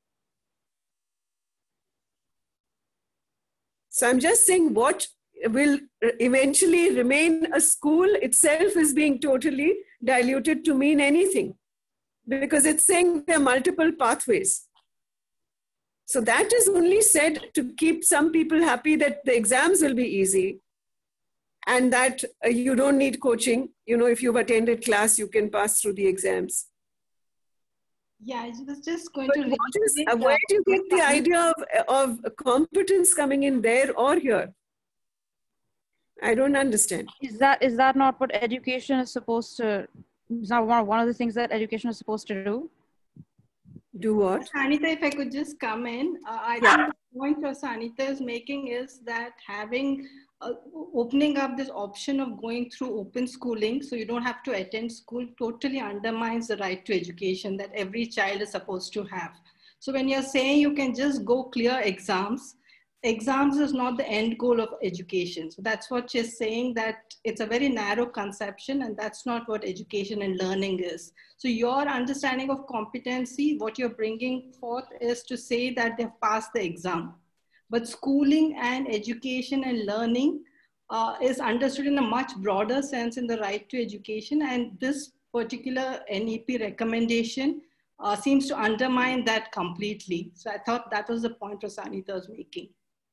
So I'm just saying what will eventually remain a school itself is being totally diluted to mean anything, because it's saying there are multiple pathways. So that is only said to keep some people happy that the exams will be easy and that uh, you don't need coaching. You know, if you've attended class, you can pass through the exams. Yeah, I was just going But to what is, reiterate uh, where that- do you get the idea of, of competence coming in there or here? I don't understand. Is that is that not what education is supposed to, is not one, one of the things that education is supposed to do? Do what? Sanita, if I could just come in, uh, I Yeah. think the point that Sanita is making is that having, uh, opening up this option of going through open schooling, so you don't have to attend school, totally undermines the right to education that every child is supposed to have. So when you're saying you can just go clear exams, exams is not the end goal of education. So that's what she's saying, that it's a very narrow conception and that's not what education and learning is. So your understanding of competency, what you're bringing forth is to say that they've passed the exam. But schooling and education and learning uh, is understood in a much broader sense in the right to education. And this particular N E P recommendation uh, seems to undermine that completely. So I thought that was the point Prasanita was making.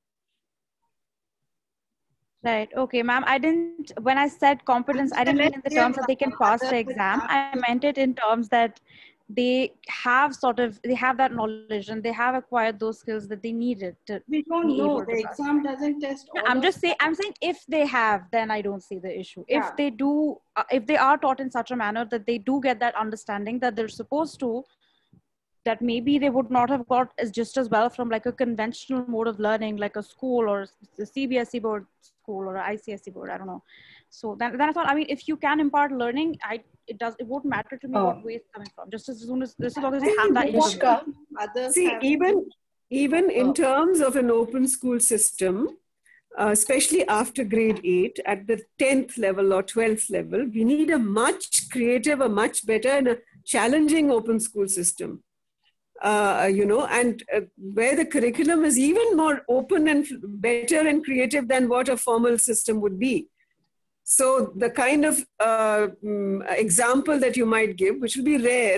Right. Okay, ma'am. I didn't, when I said competence, I didn't mean in the terms that they can pass the exam. I meant it in terms that they have sort of, they have that knowledge and they have acquired those skills that they needed to We don't be know. able The to pass. exam doesn't test all I'm of just saying, that. I'm saying if they have, then I don't see the issue. Yeah. If they do, uh, if they are taught in such a manner that they do get that understanding that they're supposed to, that maybe they would not have got as just as well from like a conventional mode of learning, like a school or the C B S E board school or I C S E board, I don't know. So then, then I thought, I mean, if you can impart learning, I it does it won't matter to me Oh. what way it's coming from. Just as soon as just as long as you have that. Anushka, Others See, have- even, even in terms of an open school system, uh, especially after grade eight, at the tenth level or twelfth level, we need a much creative, a much better and a challenging open school system. Uh, you know, and uh, where the curriculum is even more open and better and creative than what a formal system would be. So the kind of uh, mm, example that you might give, which will be rare,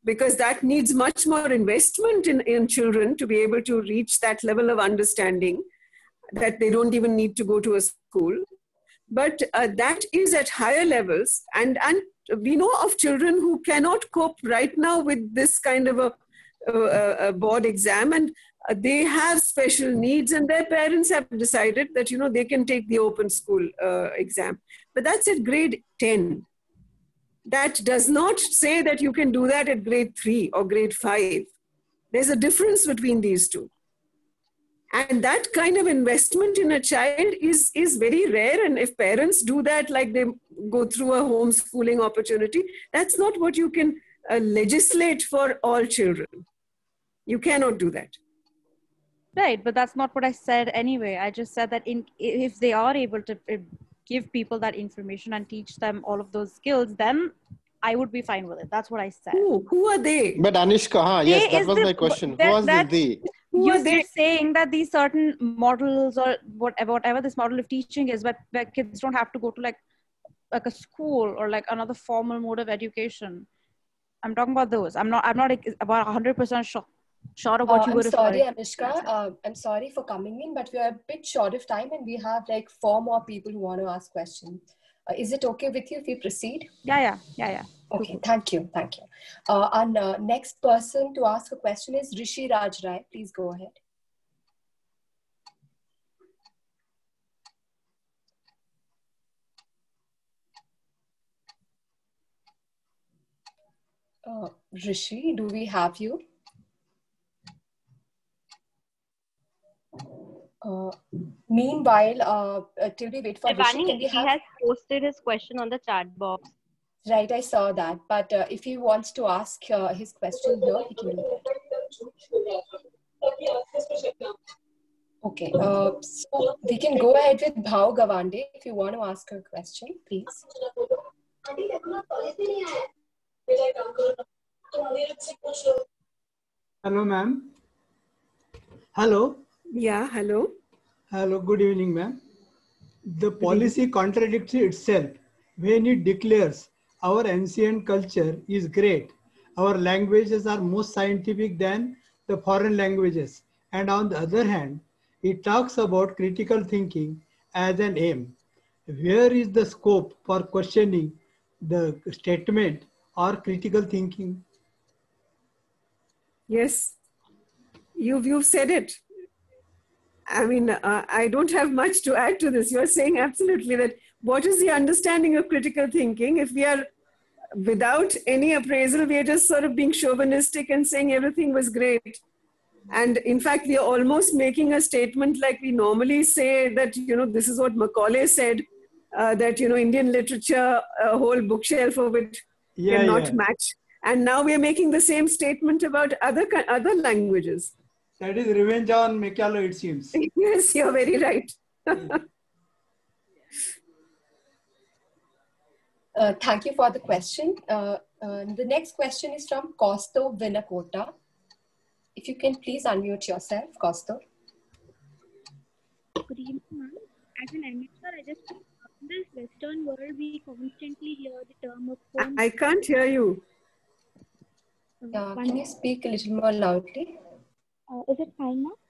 because that needs much more investment in, in children to be able to reach that level of understanding that they don't even need to go to a school. But uh, that is at higher levels. And, and we know of children who cannot cope right now with this kind of a, a, a board exam, and uh, they have special needs, and their parents have decided that, you know, they can take the open school uh, exam. But that's at grade ten. That does not say that you can do that at grade three or grade five. There's a difference between these two. And that kind of investment in a child is, is very rare. And if parents do that, like they go through a homeschooling opportunity, that's not what you can uh, legislate for all children. You cannot do that. Right, but that's not what I said anyway. I just said that in if they are able to give people that information and teach them all of those skills, then I would be fine with it. That's what I said. Who, who are they? But Anushka, huh? Yes, They that is was the- my question. that- Who was that- this they? Who You're, are they? you're saying that these certain models or whatever, whatever this model of teaching is, but where kids don't have to go to like like a school or like another formal mode of education. I'm talking about those. I'm not. I'm not about one hundred percent sure. Sure of what Uh, you I'm were sorry, referring. Anushka. Uh, I'm sorry for coming in, but we are a bit short of time and we have like four more people who want to ask questions. Uh, is it okay with you if we proceed? Yeah, yeah, yeah, yeah. Okay, thank you, thank you. Uh, our uh, next person to ask a question is Rishi Raj Rai. Please go ahead. Uh, Rishi, do we have you? Uh, meanwhile, uh, uh, till we wait for Rishi, can Ivani, we he have... has posted his question on the chat box. Right, I saw that. But uh, if he wants to ask uh, his question here, he can do that. Okay, uh, so we can go ahead with Bhav Gawande. If you want to ask a question, please. Hello, ma'am. Hello. Yeah, hello. Hello, good evening, ma'am. The policy contradicts itself when it declares our ancient culture is great. Our languages are more scientific than the foreign languages. And on the other hand, it talks about critical thinking as an aim. Where is the scope for questioning the statement or critical thinking? Yes, you've, you've said it. I mean, uh, I don't have much to add to this. You're saying absolutely that what is the understanding of critical thinking? If we are without any appraisal, we are just sort of being chauvinistic and saying everything was great. And in fact, we are almost making a statement like we normally say that, you know, this is what Macaulay said, uh, that, you know, Indian literature, a whole bookshelf of it Yeah, cannot yeah. match. And now we are making the same statement about other, ki- other languages. That is revenge on Macaulay, it seems. Yes, you're very right. Uh, thank you for the question. Uh, uh, the next question is from Kosto Vinakota. If you can please unmute yourself, Kosto. Good evening, ma'am. As an amateur, I just in this Western world, we constantly hear the term of home. I can't hear you. Uh, can you speak a little more loudly? Uh, is it fine now?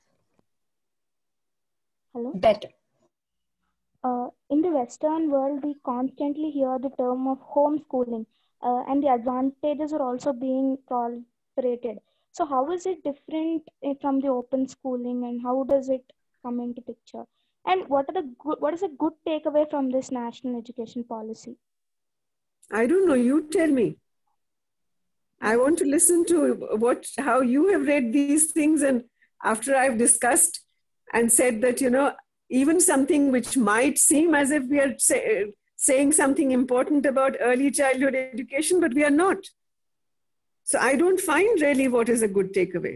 Hello? Better. Uh, in the Western world, we constantly hear the term of homeschooling, uh, and the advantages are also being proliferated. So how is it different eh, from the open schooling, and how does it come into picture? And what are the good, what is a good takeaway from this national education policy? I don't know. You tell me. I want to listen to what, how you have read these things, and after I've discussed and said that, you know, even something which might seem as if we are say, saying something important about early childhood education, but we are not. So I don't find really what is a good takeaway.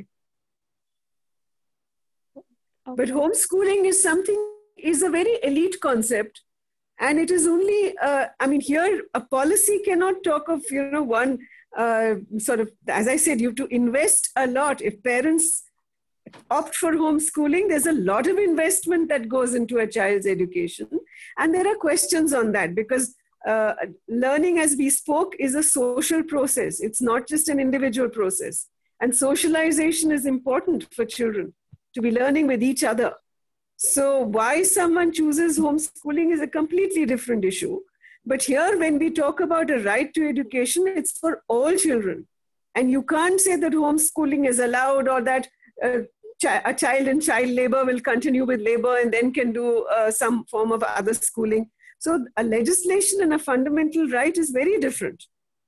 Okay. But homeschooling is something, is a very elite concept. And it is only, uh, I mean, here a policy cannot talk of, you know, one uh, sort of, as I said, you have to invest a lot. If parents opt for homeschooling, there's a lot of investment that goes into a child's education. And there are questions on that because uh, learning, as we spoke, is a social process. It's not just an individual process. And socialization is important for children, to be learning with each other. So why someone chooses homeschooling is a completely different issue. But here, when we talk about a right to education, it's for all children. And you can't say that homeschooling is allowed, or that uh, chi- a child in child labor will continue with labor and then can do uh, some form of other schooling. So a legislation and a fundamental right is very different.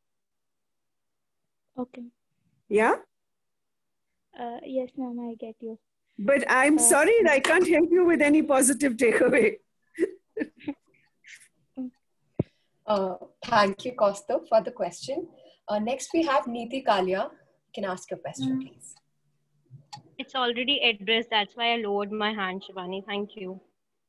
Okay. Yeah? Uh, yes, ma'am, I get you. But I'm Uh, sorry, I can't help you with any positive takeaway. Uh, thank you, Kaustav, for the question. Uh, next, we have Neeti Kalia. You can ask your question, please. It's already addressed. That's why I lowered my hand, Shivani. Thank you.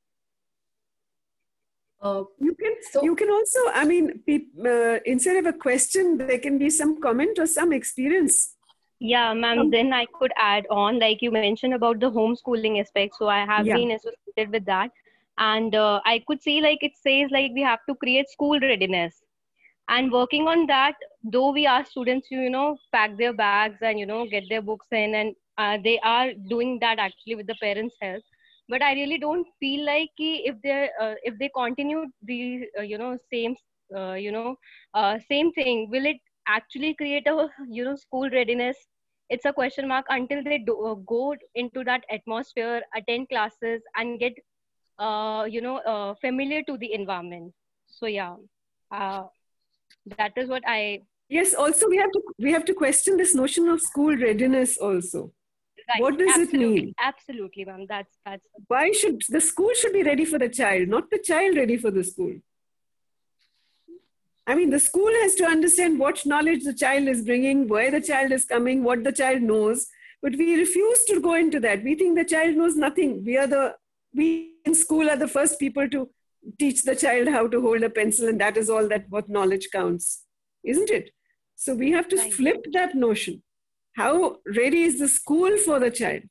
Uh, you can so, you can also, I mean, pe- uh, instead of a question, there can be some comment or some experience. Yeah, ma'am, Um, then I could add on, like you mentioned about the homeschooling aspect. So I have Yeah. been associated with that. And uh, I could see like it says like we have to create school readiness. And working on that, though we ask students to, you know, pack their bags and, you know, get their books in, and uh, they are doing that actually with the parents' help. But I really don't feel like ki if they uh, if they continue the uh, you know same uh, you know uh, same thing, will it actually create a you know school readiness? It's a question mark until they do, uh, go into that atmosphere, attend classes, and get uh, you know uh, familiar to the environment. So yeah, uh, that is what I. Yes, also we have to we have to question this notion of school readiness also. Right. What does absolutely, it mean? Absolutely, ma'am. That's that's. Why should the school should be ready for the child, not the child ready for the school? I mean, the school has to understand what knowledge the child is bringing, where the child is coming, what the child knows. But we refuse to go into that. We think the child knows nothing. We are the we in school are the first people to teach the child how to hold a pencil, and that is all that what knowledge counts, isn't it? So we have to Right. flip that notion. How ready is the school for the child?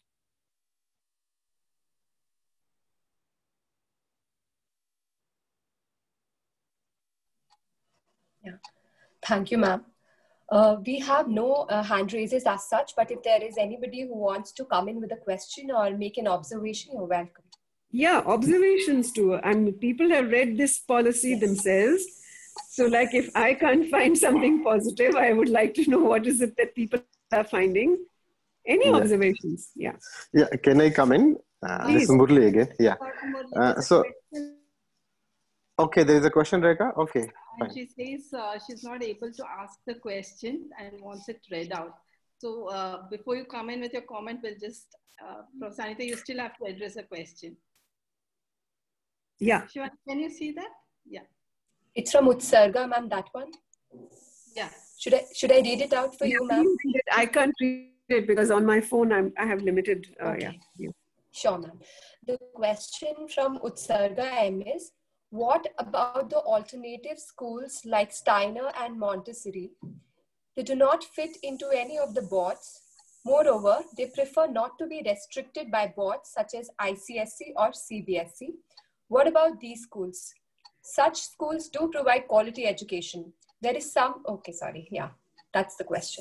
Yeah. Thank you, ma'am. Uh, we have no uh, hand raises as such, but if there is anybody who wants to come in with a question or make an observation, you're welcome. Yeah, observations too. I mean, people have read this policy Yes. themselves. So like if I can't find something positive, I would like to know what is it that people are finding. Any Yeah. observations? Yeah. Yeah, can I come in? Uh, this is Please. Murli again. Yeah. Murli, Uh, there's a so, question. okay, there is a question, Rekha. Okay, And fine. she says uh, she's not able to ask the question and wants it read out. So uh, before you come in with your comment, we'll just, uh, Professor Anita, you still have to address a question. Yeah. Shivani, can you see that? Yeah. It's from Utsarga, ma'am, that one. Yeah. Should I, should I read it out for you, ma'am? I can't read it because on my phone I'm, I have limited. Uh, Okay. yeah. yeah. Sure, ma'am. The question from Utsarga M is, what about the alternative schools like Steiner and Montessori? They do not fit into any of the boards. Moreover, they prefer not to be restricted by boards such as I C S E or C B S E. What about these schools? Such schools do provide quality education. There is some, okay, sorry. Yeah, that's the question.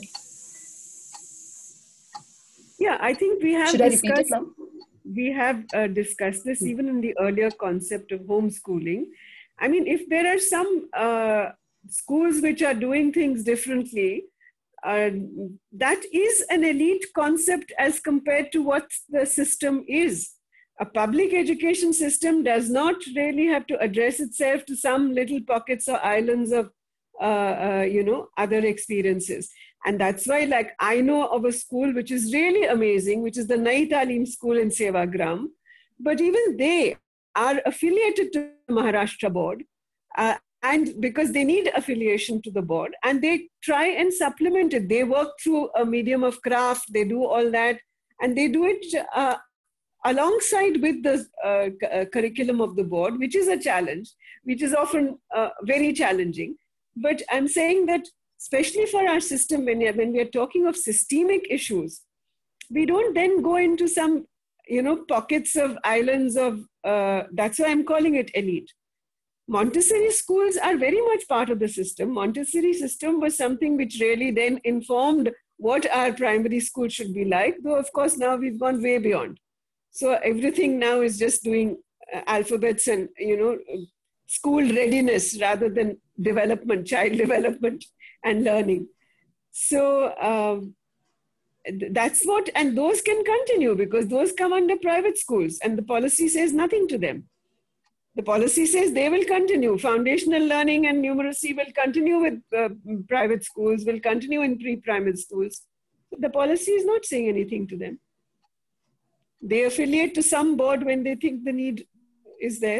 Yeah, I think we have Should I repeat it, discussed, ma'am? we have uh, discussed this even in the earlier concept of homeschooling. I mean, if there are some uh, schools which are doing things differently, uh, that is an elite concept as compared to what the system is. A public education system does not really have to address itself to some little pockets or islands of, uh, uh, you know, other experiences. And that's why, like, I know of a school which is really amazing, which is the Nai Talim School in Sevagram. But even they are affiliated to the Maharashtra board. Uh, and because they need affiliation to the board, and they try and supplement it. They work through a medium of craft, they do all that, and they do it uh, alongside with the uh, uh, curriculum of the board, which is a challenge, which is often uh, very challenging. But I'm saying that especially for our system, when, when we are talking of systemic issues, we don't then go into some, you know, pockets of islands of, uh, that's why I'm calling it elite. Montessori schools are very much part of the system. Montessori system was something which really then informed what our primary school should be like, though of course now we've gone way beyond. So everything now is just doing uh, alphabets and, you know, school readiness rather than development, child development and learning. So um, that's what, and those can continue because those come under private schools and the policy says nothing to them. The policy says they will continue. Foundational learning and numeracy will continue with uh, private schools, will continue in pre-primary schools. The policy is not saying anything to them. They affiliate to some board when they think the need is there.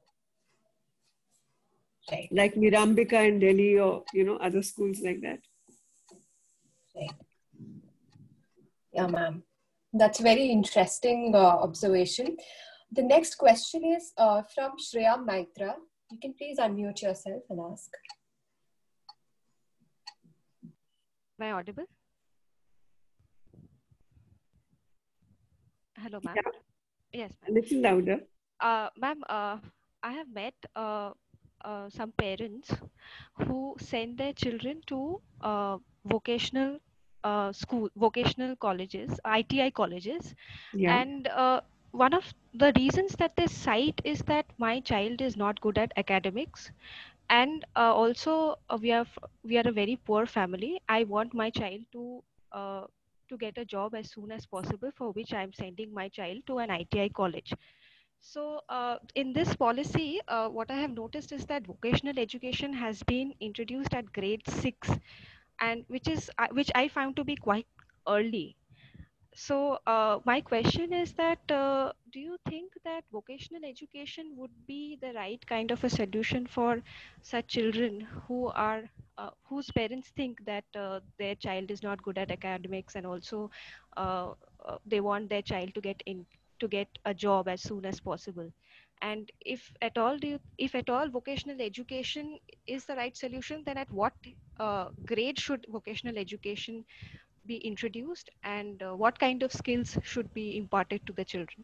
Right. Like Mirambika in Delhi or, you know, other schools like that. Right. Yeah, ma'am. That's very interesting uh, observation. The next question is uh, from Shreya Maitra. You can please unmute yourself and ask. Am I audible? Hello, ma'am. Yeah. Yes, ma'am. A little louder. Uh, ma'am, uh, I have met uh, uh, some parents who send their children to uh, vocational uh, school, vocational colleges, I T I colleges, Yeah. and uh, one of the reasons that they cite is that my child is not good at academics, and uh, also uh, we are we are a very poor family. I want my child to uh, to get a job as soon as possible, for which I am sending my child to an I T I college. So uh, in this policy, uh, what I have noticed is that vocational education has been introduced at grade six, and which is uh, which I found to be quite early. So uh, my question is that uh, do you think that vocational education would be the right kind of a solution for such children who are uh, whose parents think that uh, their child is not good at academics, and also uh, uh, they want their child to get in to get a job as soon as possible? And if at all do you, if at all vocational education is the right solution, then at what uh, grade should vocational education be introduced, and uh, what kind of skills should be imparted to the children?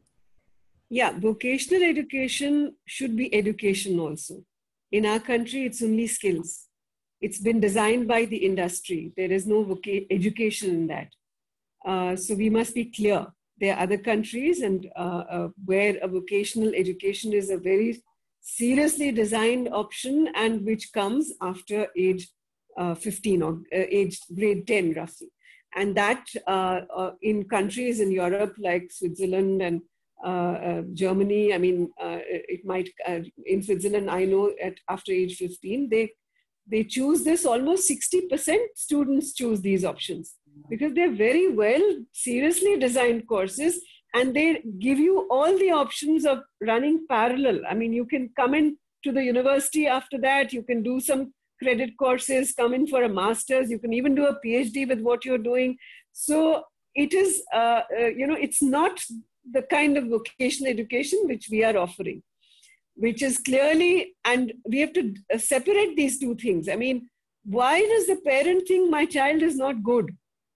Yeah, vocational education should be education also. In our country, it's only skills. It's been designed by the industry. There is no voca- education in that. Uh, so we must be clear. There are other countries and uh, uh, where a vocational education is a very seriously designed option, and which comes after age uh, fifteen or uh, age grade ten roughly. And that uh, uh, in countries in Europe like Switzerland and uh, uh, Germany, I mean, uh, it might, uh, in Switzerland, I know at after age fifteen, they, they choose this, almost sixty percent students choose these options because they're very well, seriously designed courses, and they give you all the options of running parallel. I mean, you can come in to the university after that, you can do some credit courses, come in for a master's, you can even do a PhD with what you're doing. So it is, uh, uh, you know, it's not the kind of vocational education which we are offering, which is clearly, and we have to separate these two things. I mean, why does the parent think my child is not good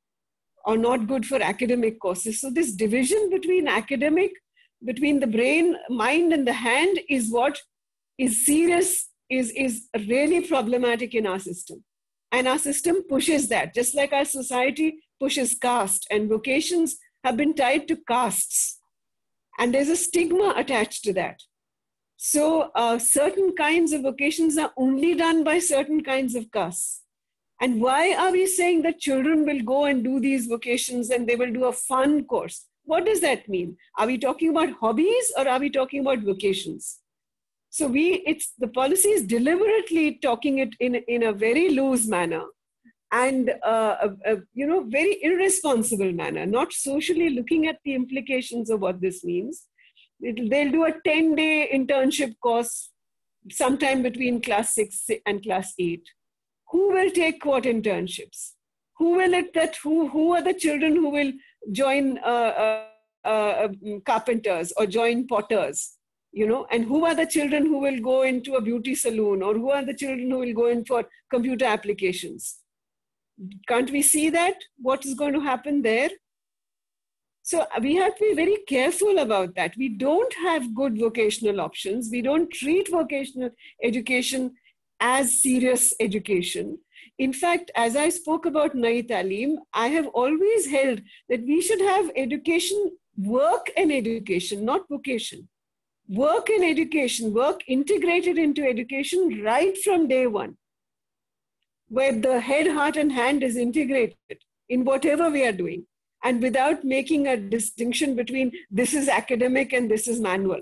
or not good for academic courses? So this division between academic, between the brain, mind and the hand is what is serious, is, is really problematic in our system. And our system pushes that, just like our society pushes caste, and vocations have been tied to castes. And there's a stigma attached to that. So uh, certain kinds of vocations are only done by certain kinds of castes. And why are we saying that children will go and do these vocations and they will do a fun course? What does that mean? Are we talking about hobbies or are we talking about vocations? So we, it's, the policy is deliberately talking it in, in a very loose manner and uh, a, a, you know, very irresponsible manner, not socially looking at the implications of what this means. It, they'll do a ten-day internship course sometime between class six and class eight. Who will take what internships? Who will it that, who, who are the children who will join uh, uh, uh, carpenters or join potters? You know, and who are the children who will go into a beauty salon, or who are the children who will go in for computer applications? Can't we see that? What is going to happen there? So we have to be very careful about that. We don't have good vocational options. We don't treat vocational education as serious education. In fact, as I spoke about Nai Taaleem, I have always held that we should have education, work and education, not vocation. Work and education, work integrated into education right from day one, where the head, heart and hand is integrated in whatever we are doing, and without making a distinction between this is academic and this is manual.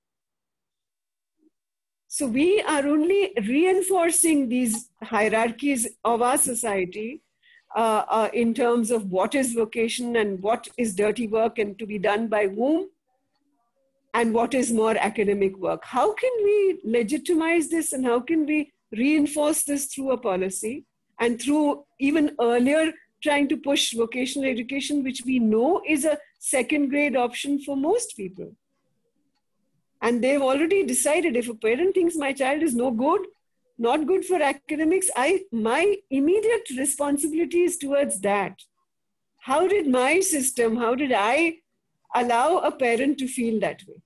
So we are only reinforcing these hierarchies of our society uh, uh, in terms of what is vocation and what is dirty work and to be done by whom, and what is more academic work. How can we legitimize this, and how can we reinforce this through a policy and through even earlier trying to push vocational education, which we know is a second grade option for most people. And they've already decided, if a parent thinks my child is no good, not good for academics, I, my immediate responsibility is towards that. How did my system, how did I allow a parent to feel that way?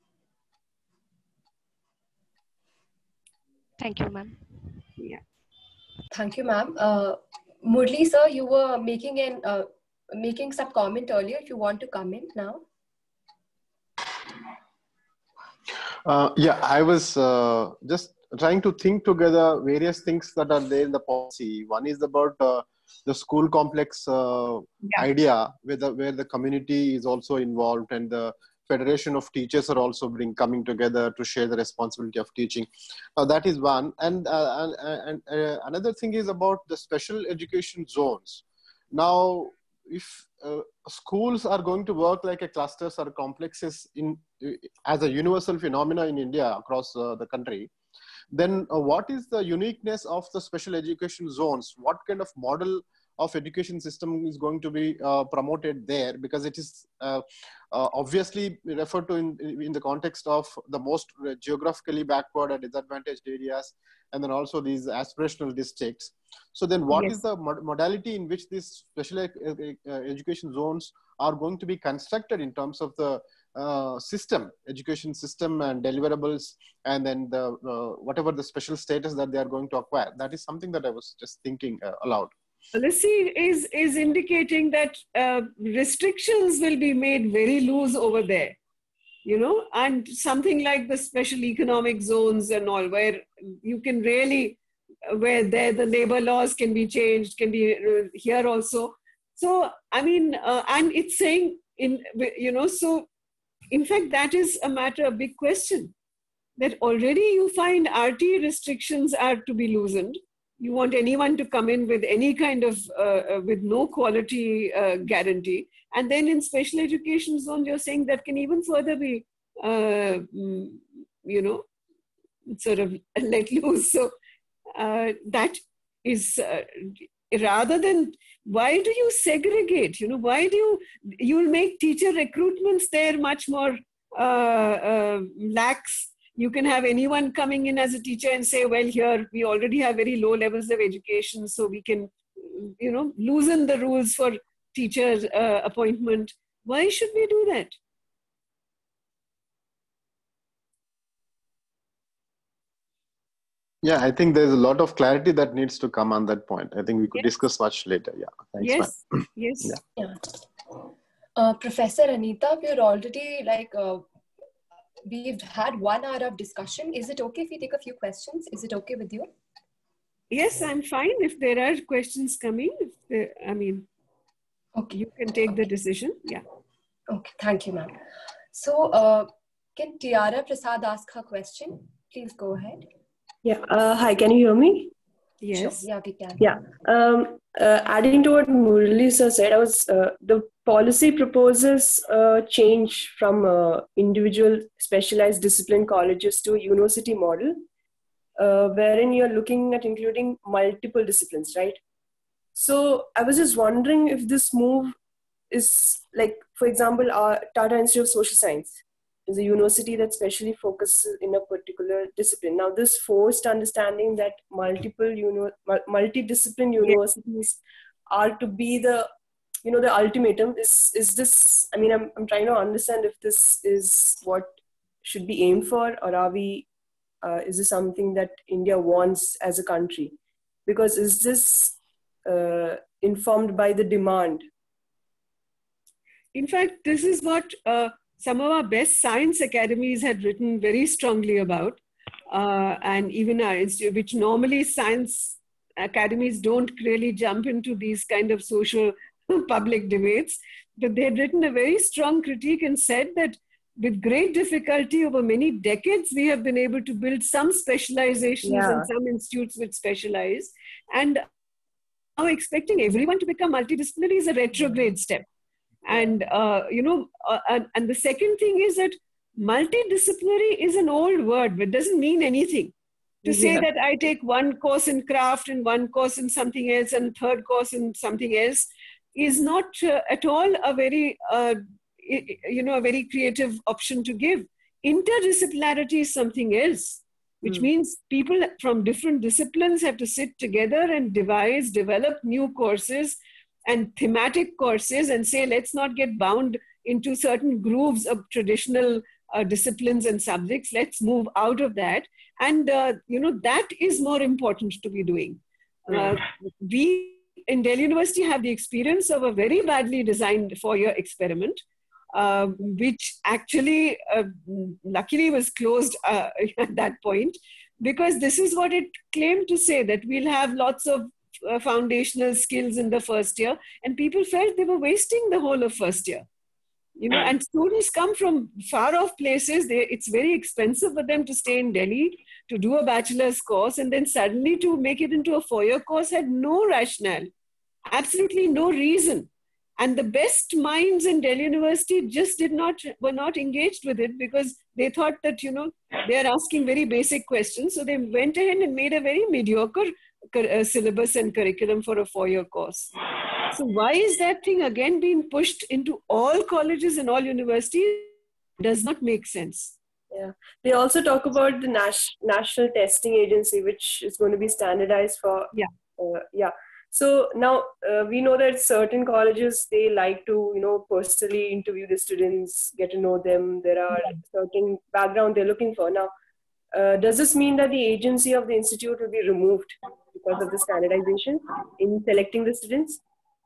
Thank you, ma'am. Yeah. Thank you, ma'am. Uh, Murli, sir, you were making an uh, making some comment earlier. If you want to come in now. Uh, yeah, I was uh, just trying to think together various things that are there in the policy. One is about uh, the school complex uh, yeah. idea, where the, where the community is also involved, and the Federation of Teachers are also bring, coming together to share the responsibility of teaching. Uh, that is one. And, uh, and, and uh, another thing is about the special education zones. Now, if uh, schools are going to work like a clusters or complexes in as a universal phenomena in India across uh, the country, then uh, what is the uniqueness of the special education zones? What kind of model of education system is going to be uh, promoted there? Because it is uh, uh, obviously referred to in, in the context of the most geographically backward and disadvantaged areas, and then also these aspirational districts. So then what yes. is the mod modality in which these special uh, uh, education zones are going to be constructed in terms of the uh, system, education system and deliverables, and then the uh, whatever the special status that they are going to acquire? That is something that I was just thinking uh, aloud. Policy is, is indicating that uh, restrictions will be made very loose over there, you know, and something like the special economic zones and all, where you can really, where there the labor laws can be changed, can be uh, here also. So, I mean, uh, and it's saying, in you know, so in fact, that is a matter, a big question, that already you find R T restrictions are to be loosened. You want anyone to come in with any kind of, uh, with no quality uh, guarantee. And then in special education zones, you're saying that can even further be, uh, you know, sort of let loose. So uh, that is, uh, rather than, why do you segregate? You know, why do you, you'll make teacher recruitments there much more uh, uh, lax. You can have anyone coming in as a teacher and say, well, here we already have very low levels of education, so we can, you know, loosen the rules for teacher uh, appointment. Why should we do that? Yeah, I think there's a lot of clarity that needs to come on that point. I think we could yes. discuss much later. Yeah, thanks. Yes, yes. Yeah. yeah. Uh, Professor Anita, we're already like, uh, we've had one hour of discussion. Is it okay if we take a few questions? Is it okay with you? Yes, I'm fine. If there are questions coming, if there, I mean, okay, you can take the decision. Yeah. Okay, thank you, ma'am. So, uh, can Tiara Prasad ask her question? Please go ahead. Yeah. Uh, hi, can you hear me? Yes. Sure. Yeah, we can. Yeah. Um, uh, adding to what Murli sir said, I was uh, the policy proposes a change from uh, individual specialized discipline colleges to a university model, uh, wherein you're looking at including multiple disciplines, right? So I was just wondering if this move is like, for example, our Tata Institute of Social Science is a university that specially focuses in a particular discipline. Now, this forced understanding that multiple uni multidiscipline universities are to be the you know, the ultimatum. Is is this, I mean, I'm, I'm trying to understand if this is what should be aimed for, or are we, uh, is this something that India wants as a country? Because is this uh, informed by the demand? In fact, this is what uh, some of our best science academies had written very strongly about. Uh, and even our institute, which normally science academies don't really jump into these kind of social public debates, but they had written a very strong critique and said that with great difficulty over many decades, we have been able to build some specializations Yeah. and some institutes which specialize. And now expecting everyone to become multidisciplinary is a retrograde step. And, uh, you know, uh, and, and the second thing is that multidisciplinary is an old word, but doesn't mean anything. To say Yeah. that I take one course in craft and one course in something else and third course in something else is not uh, at all a very, uh, you know, a very creative option to give. Interdisciplinarity is something else, which Mm. means people from different disciplines have to sit together and devise, develop new courses and thematic courses and say, let's not get bound into certain grooves of traditional uh, disciplines and subjects. Let's move out of that. And, uh, you know, that is more important to be doing. Uh, we in Delhi University have the experience of a very badly designed four-year experiment, uh, which actually, uh, luckily was closed uh, at that point, because this is what it claimed to say, that we'll have lots of uh, foundational skills in the first year, and people felt they were wasting the whole of first year. You know, and students come from far off places. They, it's very expensive for them to stay in Delhi to do a bachelor's course, and then suddenly to make it into a four-year course had no rationale, absolutely no reason. And the best minds in Delhi University just did not, were not engaged with it, because they thought that, you know, they're asking very basic questions. So they went ahead and made a very mediocre uh, syllabus and curriculum for a four-year course. So why is that thing again being pushed into all colleges and all universities? Does not make sense. Yeah. They also talk about the Nas- National Testing Agency, which is going to be standardized for, yeah. Uh, yeah. So now uh, we know that certain colleges, they like to, you know, personally interview the students, get to know them. There are certain background they're looking for. Now, uh, does this mean that the agency of the institute will be removed because of the standardization in selecting the students?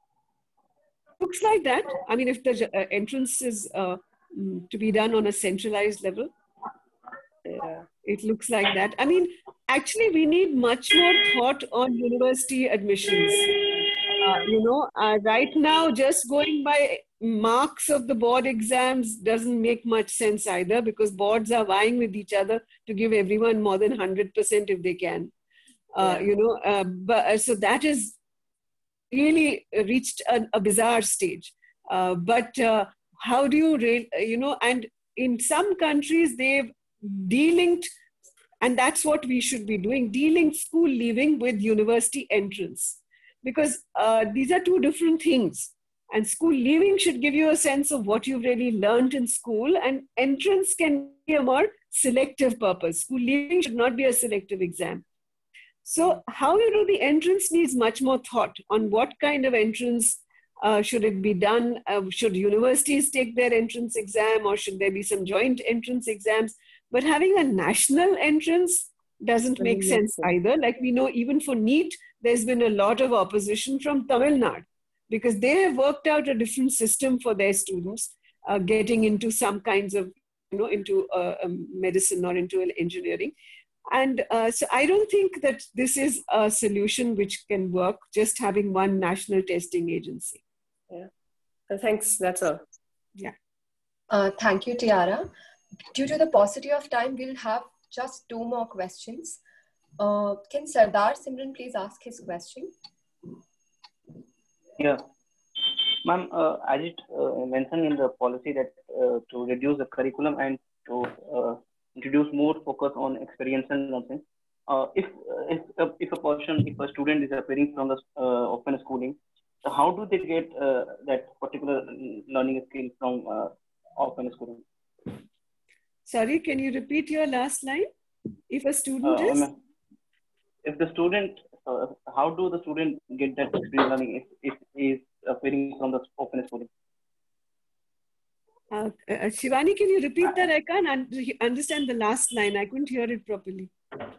Looks like that. I mean, if the uh, entrance is uh, to be done on a centralized level, yeah. It looks like that. I mean, actually, we need much more thought on university admissions. Uh, you know, uh, right now, just going by marks of the board exams doesn't make much sense either, because boards are vying with each other to give everyone more than one hundred percent if they can. Uh, Yeah. You know, uh, but uh, so that is really reached a, a bizarre stage. Uh, but uh, how do you, re- you know, and in some countries they've de-linked, and that's what we should be doing, de-link school leaving with university entrance. Because uh, these are two different things. And school leaving should give you a sense of what you've really learned in school, and entrance can be a more selective purpose. School leaving should not be a selective exam. So how you do the entrance needs much more thought on what kind of entrance uh, should it be done. Uh, should universities take their entrance exam, or should there be some joint entrance exams? But having a national entrance doesn't make sense either. Like we know, even for NEET, there's been a lot of opposition from Tamil Nadu, because they have worked out a different system for their students uh, getting into some kinds of, you know, into uh, um, medicine or into engineering. And uh, so I don't think that this is a solution which can work, just having one national testing agency. Yeah. Uh, thanks. That's all. Yeah. Uh, thank you, Tiara. Due to the paucity of time, we'll have just two more questions. Uh, can Sardar Simran please ask his question? Yeah. Ma'am, uh, as it uh, mentioned in the policy that uh, to reduce the curriculum and to uh, introduce more focus on experiential learning. Uh, if if uh, if a person, if a student is appearing from the uh, open schooling, so how do they get uh, that particular learning skill from uh, open schooling? Sorry, can you repeat your last line? If a student Uh, is? If the student, uh, how do the student get that experience learning? If if is uh, varying from the open schooling. Uh, uh, Shivani, can you repeat that? I can't un understand the last line. I couldn't hear it properly.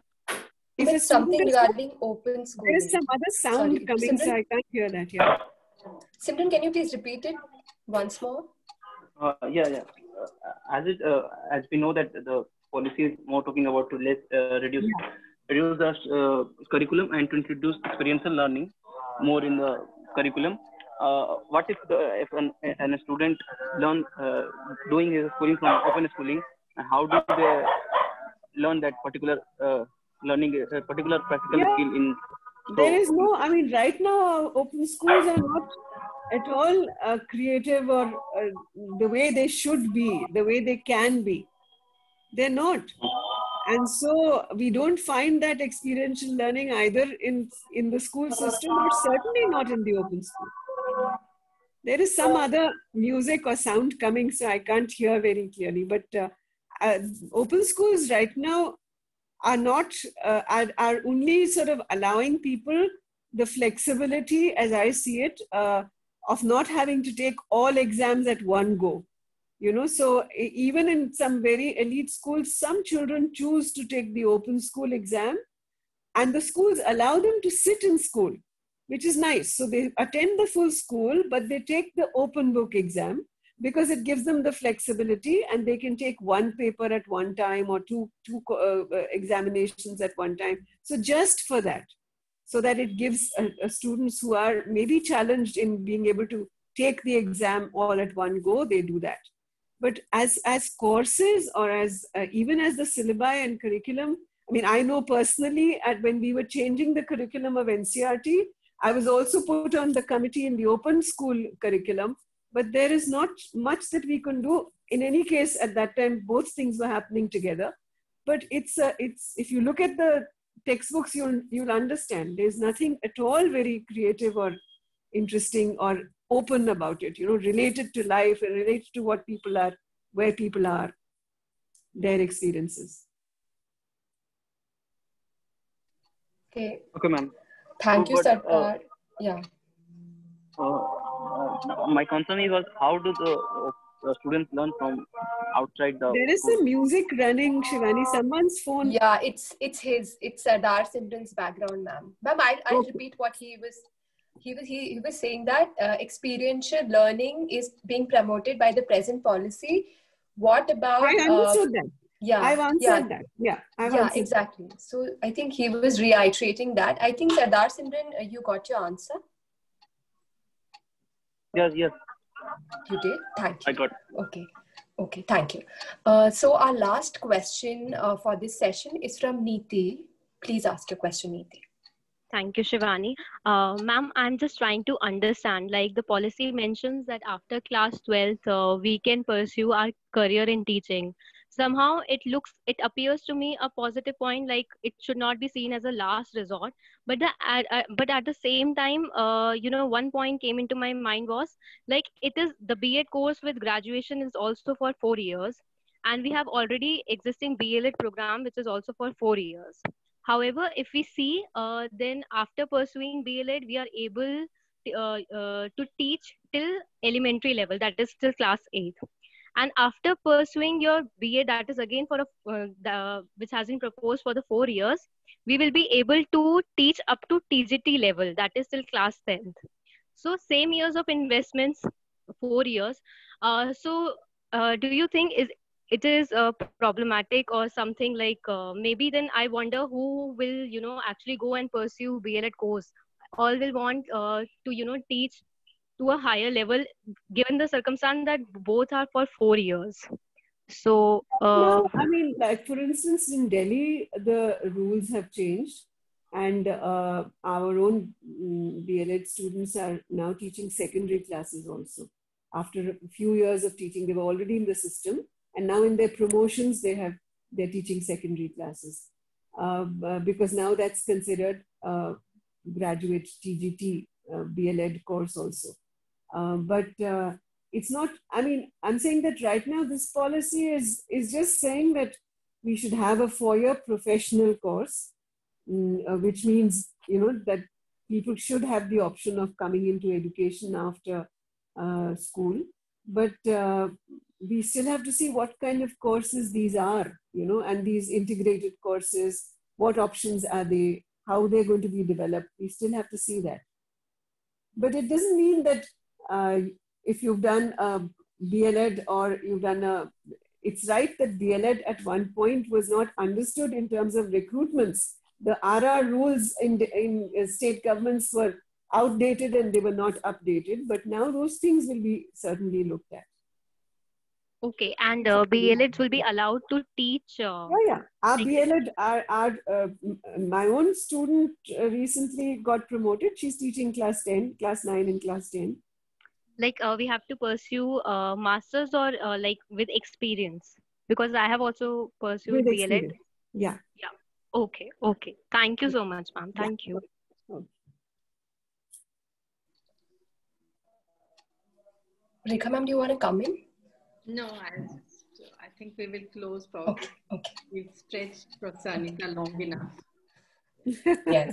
If it's something regarding open schooling. There is some other sound Sorry. coming, Simran? so I can't hear that. Yeah. Simran, can you please repeat it once more? Uh, yeah, yeah. Uh, as it, uh, as we know that the policy is more talking about to less uh, reduce yeah. reduce the uh, curriculum and to introduce experiential learning more in the curriculum. Uh, what if the, if an, an a student learn uh, doing his schooling from open schooling, and how do they learn that particular uh, learning a particular practical yeah. skill in? So, there is no. I mean, right now open schools are not at all uh, creative or uh, the way they should be, the way they can be. They're not. And so we don't find that experiential learning either in, in the school system or certainly not in the open school. There is some other music or sound coming, so I can't hear very clearly. But uh, uh, open schools right now are not, uh, are, are only sort of allowing people the flexibility, as I see it, uh, of not having to take all exams at one go. You know, so even in some very elite schools, some children choose to take the open school exam and the schools allow them to sit in school, which is nice. So they attend the full school, but they take the open book exam because it gives them the flexibility and they can take one paper at one time or two, two uh, examinations at one time. So just for that, so that it gives uh, uh, students who are maybe challenged in being able to take the exam all at one go, they do that. But as, as courses or as uh, even as the syllabi and curriculum, I mean, I know personally at when we were changing the curriculum of N C R T, I was also put on the committee in the open school curriculum, but there is not much that we can do. In any case, at that time, both things were happening together. But it's, uh, it's if you look at the textbooks, you'll, you'll understand there's nothing at all very creative or interesting or open about it, you know, related to life and related to what people are, where people are, their experiences. Okay. Okay, ma'am. Thank so, you, but, sir. Uh, uh, yeah. Uh, uh, my concern is how do the uh, students learn from outside the There is school? some music running, Shivani. Someone's phone. Yeah, it's it's his. It's Sardar Simran's background, ma'am. Ma'am, I'll, I'll okay. repeat what he was. He was he, he was saying that uh, experiential learning is being promoted by the present policy. What about? I understood uh, that. Yeah, I've answered yeah, that. Yeah, I've yeah, answered exactly. That. So I think he was reiterating that. I think Sardar Simran, uh, you got your answer. Yes, yes. You did. Thank you. I got. Okay. Okay, thank you. Uh, so our last question uh, for this session is from Neeti. Please ask your question, Neeti. Thank you, Shivani. Uh, Ma'am, I'm just trying to understand, like the policy mentions that after class twelfth, uh, we can pursue our career in teaching. Somehow it looks, it appears to me a positive point, like it should not be seen as a last resort. But, the, uh, but at the same time, uh, you know, one point came into my mind was, like it is the B Ed course with graduation is also for four years. And we have already existing B L Ed program, which is also for four years. However, if we see, uh, then after pursuing B L Ed, we are able to, uh, uh, to teach till elementary level, that is till class eight. And after pursuing your B A, that is again for a, uh, the, which has been proposed for the four years, we will be able to teach up to T G T level, that is till class tenth. So same years of investments, four years. Uh, so uh, do you think is it is uh, problematic or something like uh, maybe then I wonder who will, you know, actually go and pursue B L Ed course. All will want uh, to, you know, teach to a higher level, given the circumstance that both are for four years. So, uh, no, I mean, like for instance, in Delhi, the rules have changed and uh, our own um, B L Ed students are now teaching secondary classes also. After a few years of teaching, they were already in the system. And now in their promotions, they have, they're teaching secondary classes uh, because now that's considered uh, graduate T G T uh, B L Ed course also. Uh, but uh, it's not, I mean, I'm saying that right now this policy is, is just saying that we should have a four-year professional course, mm, uh, which means, you know, that people should have the option of coming into education after uh, school. But uh, we still have to see what kind of courses these are, you know, and these integrated courses, what options are they, how they're going to be developed. We still have to see that. But it doesn't mean that uh, if you've done a D L Ed or you've done a, it's right that D L Ed at one point was not understood in terms of recruitments. The R R rules in, in state governments were outdated and they were not updated, but now those things will be certainly looked at. Okay, and uh, B L Eds will be allowed to teach? Uh, yeah, yeah. Our like B L Ed, our, our, uh, my own student uh, recently got promoted. She's teaching class ten, class nine and class ten. Like uh, we have to pursue uh, masters or uh, like with experience? Because I have also pursued with B L Ed. Yeah. Yeah. Okay. Okay. Thank you so much, ma'am. Thank yeah. you. Rekha ma'am, do you want to come in? No, I, I think we will close probably. Okay. Okay. We've stretched Professor Anita long enough. Yes.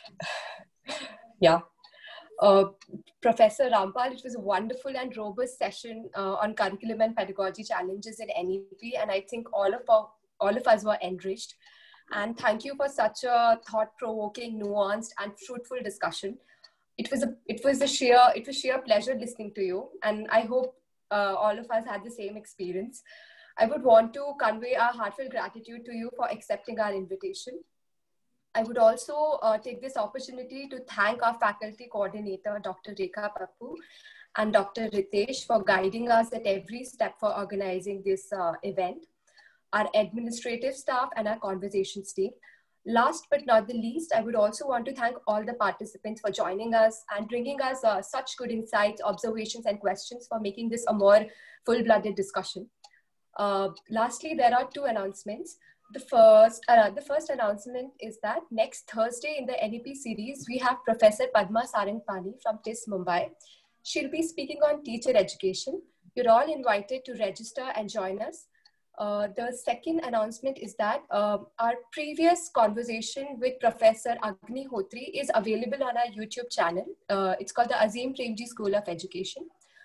Yeah. Uh, Professor Rampal, it was a wonderful and robust session uh, on curriculum and pedagogy challenges in N E P, and I think all of our, all of us were enriched. And thank you for such a thought-provoking, nuanced, and fruitful discussion. It was a it was a sheer it was sheer pleasure listening to you, and I hope uh, all of us had the same experience. I would want to convey our heartfelt gratitude to you for accepting our invitation. I would also uh, take this opportunity to thank our faculty coordinator, Doctor Rekha Pappu, and Doctor Ritesh for guiding us at every step for organizing this uh, event, our administrative staff, and our conversations team. Last but not the least, I would also want to thank all the participants for joining us and bringing us uh, such good insights, observations, and questions for making this a more full-blooded discussion. Uh, lastly, there are two announcements. The first, uh, the first announcement is that next Thursday in the N E P series, we have Professor Padma Sarangpani from T I S Mumbai. She'll be speaking on teacher education. You're all invited to register and join us. Uh, the second announcement is that uh, our previous conversation with Professor Agnihotri is available on our YouTube channel. Uh, it's called the Azim Premji School of Education.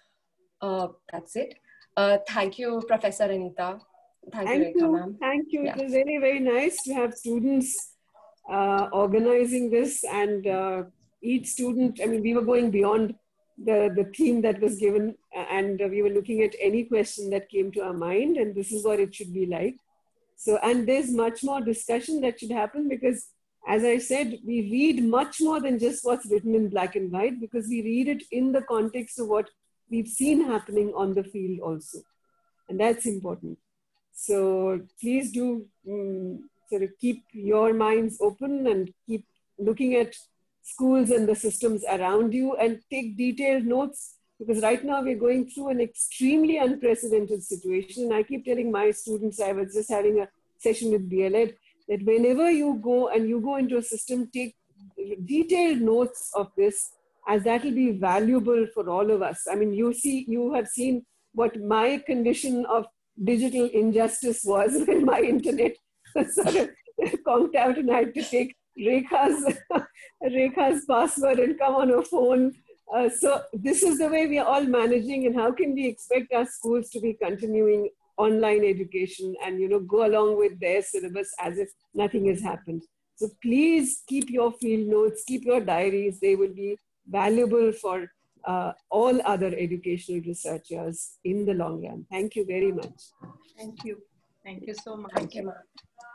Uh, that's it. Uh, thank you, Professor Anita. Thank, Thank you, you. ma'am. Thank you. Yeah. It was very, very nice to have students uh, organizing this, and uh, each student, I mean, we were going beyond the, the theme that was given, and we were looking at any question that came to our mind, and this is what it should be like. So, and there's much more discussion that should happen, because as I said, we read much more than just what's written in black and white, because we read it in the context of what we've seen happening on the field also. And that's important. So please do um, sort of keep your minds open and keep looking at schools and the systems around you, and take detailed notes, because right now we're going through an extremely unprecedented situation. And I keep telling my students, I was just having a session with B L Ed, that whenever you go and you go into a system, take detailed notes of this, as that will be valuable for all of us. I mean, you see, you have seen what my condition of digital injustice was when my internet sort of conked out and I had to take Rekha's, Rekha's password and come on a phone. Uh, so this is the way we are all managing, and how can we expect our schools to be continuing online education and, you know, go along with their syllabus as if nothing has happened. So please keep your field notes, keep your diaries. They will be valuable for uh, all other educational researchers in the long run. Thank you very much. Thank you. Thank you so much. Thank you, ma'am.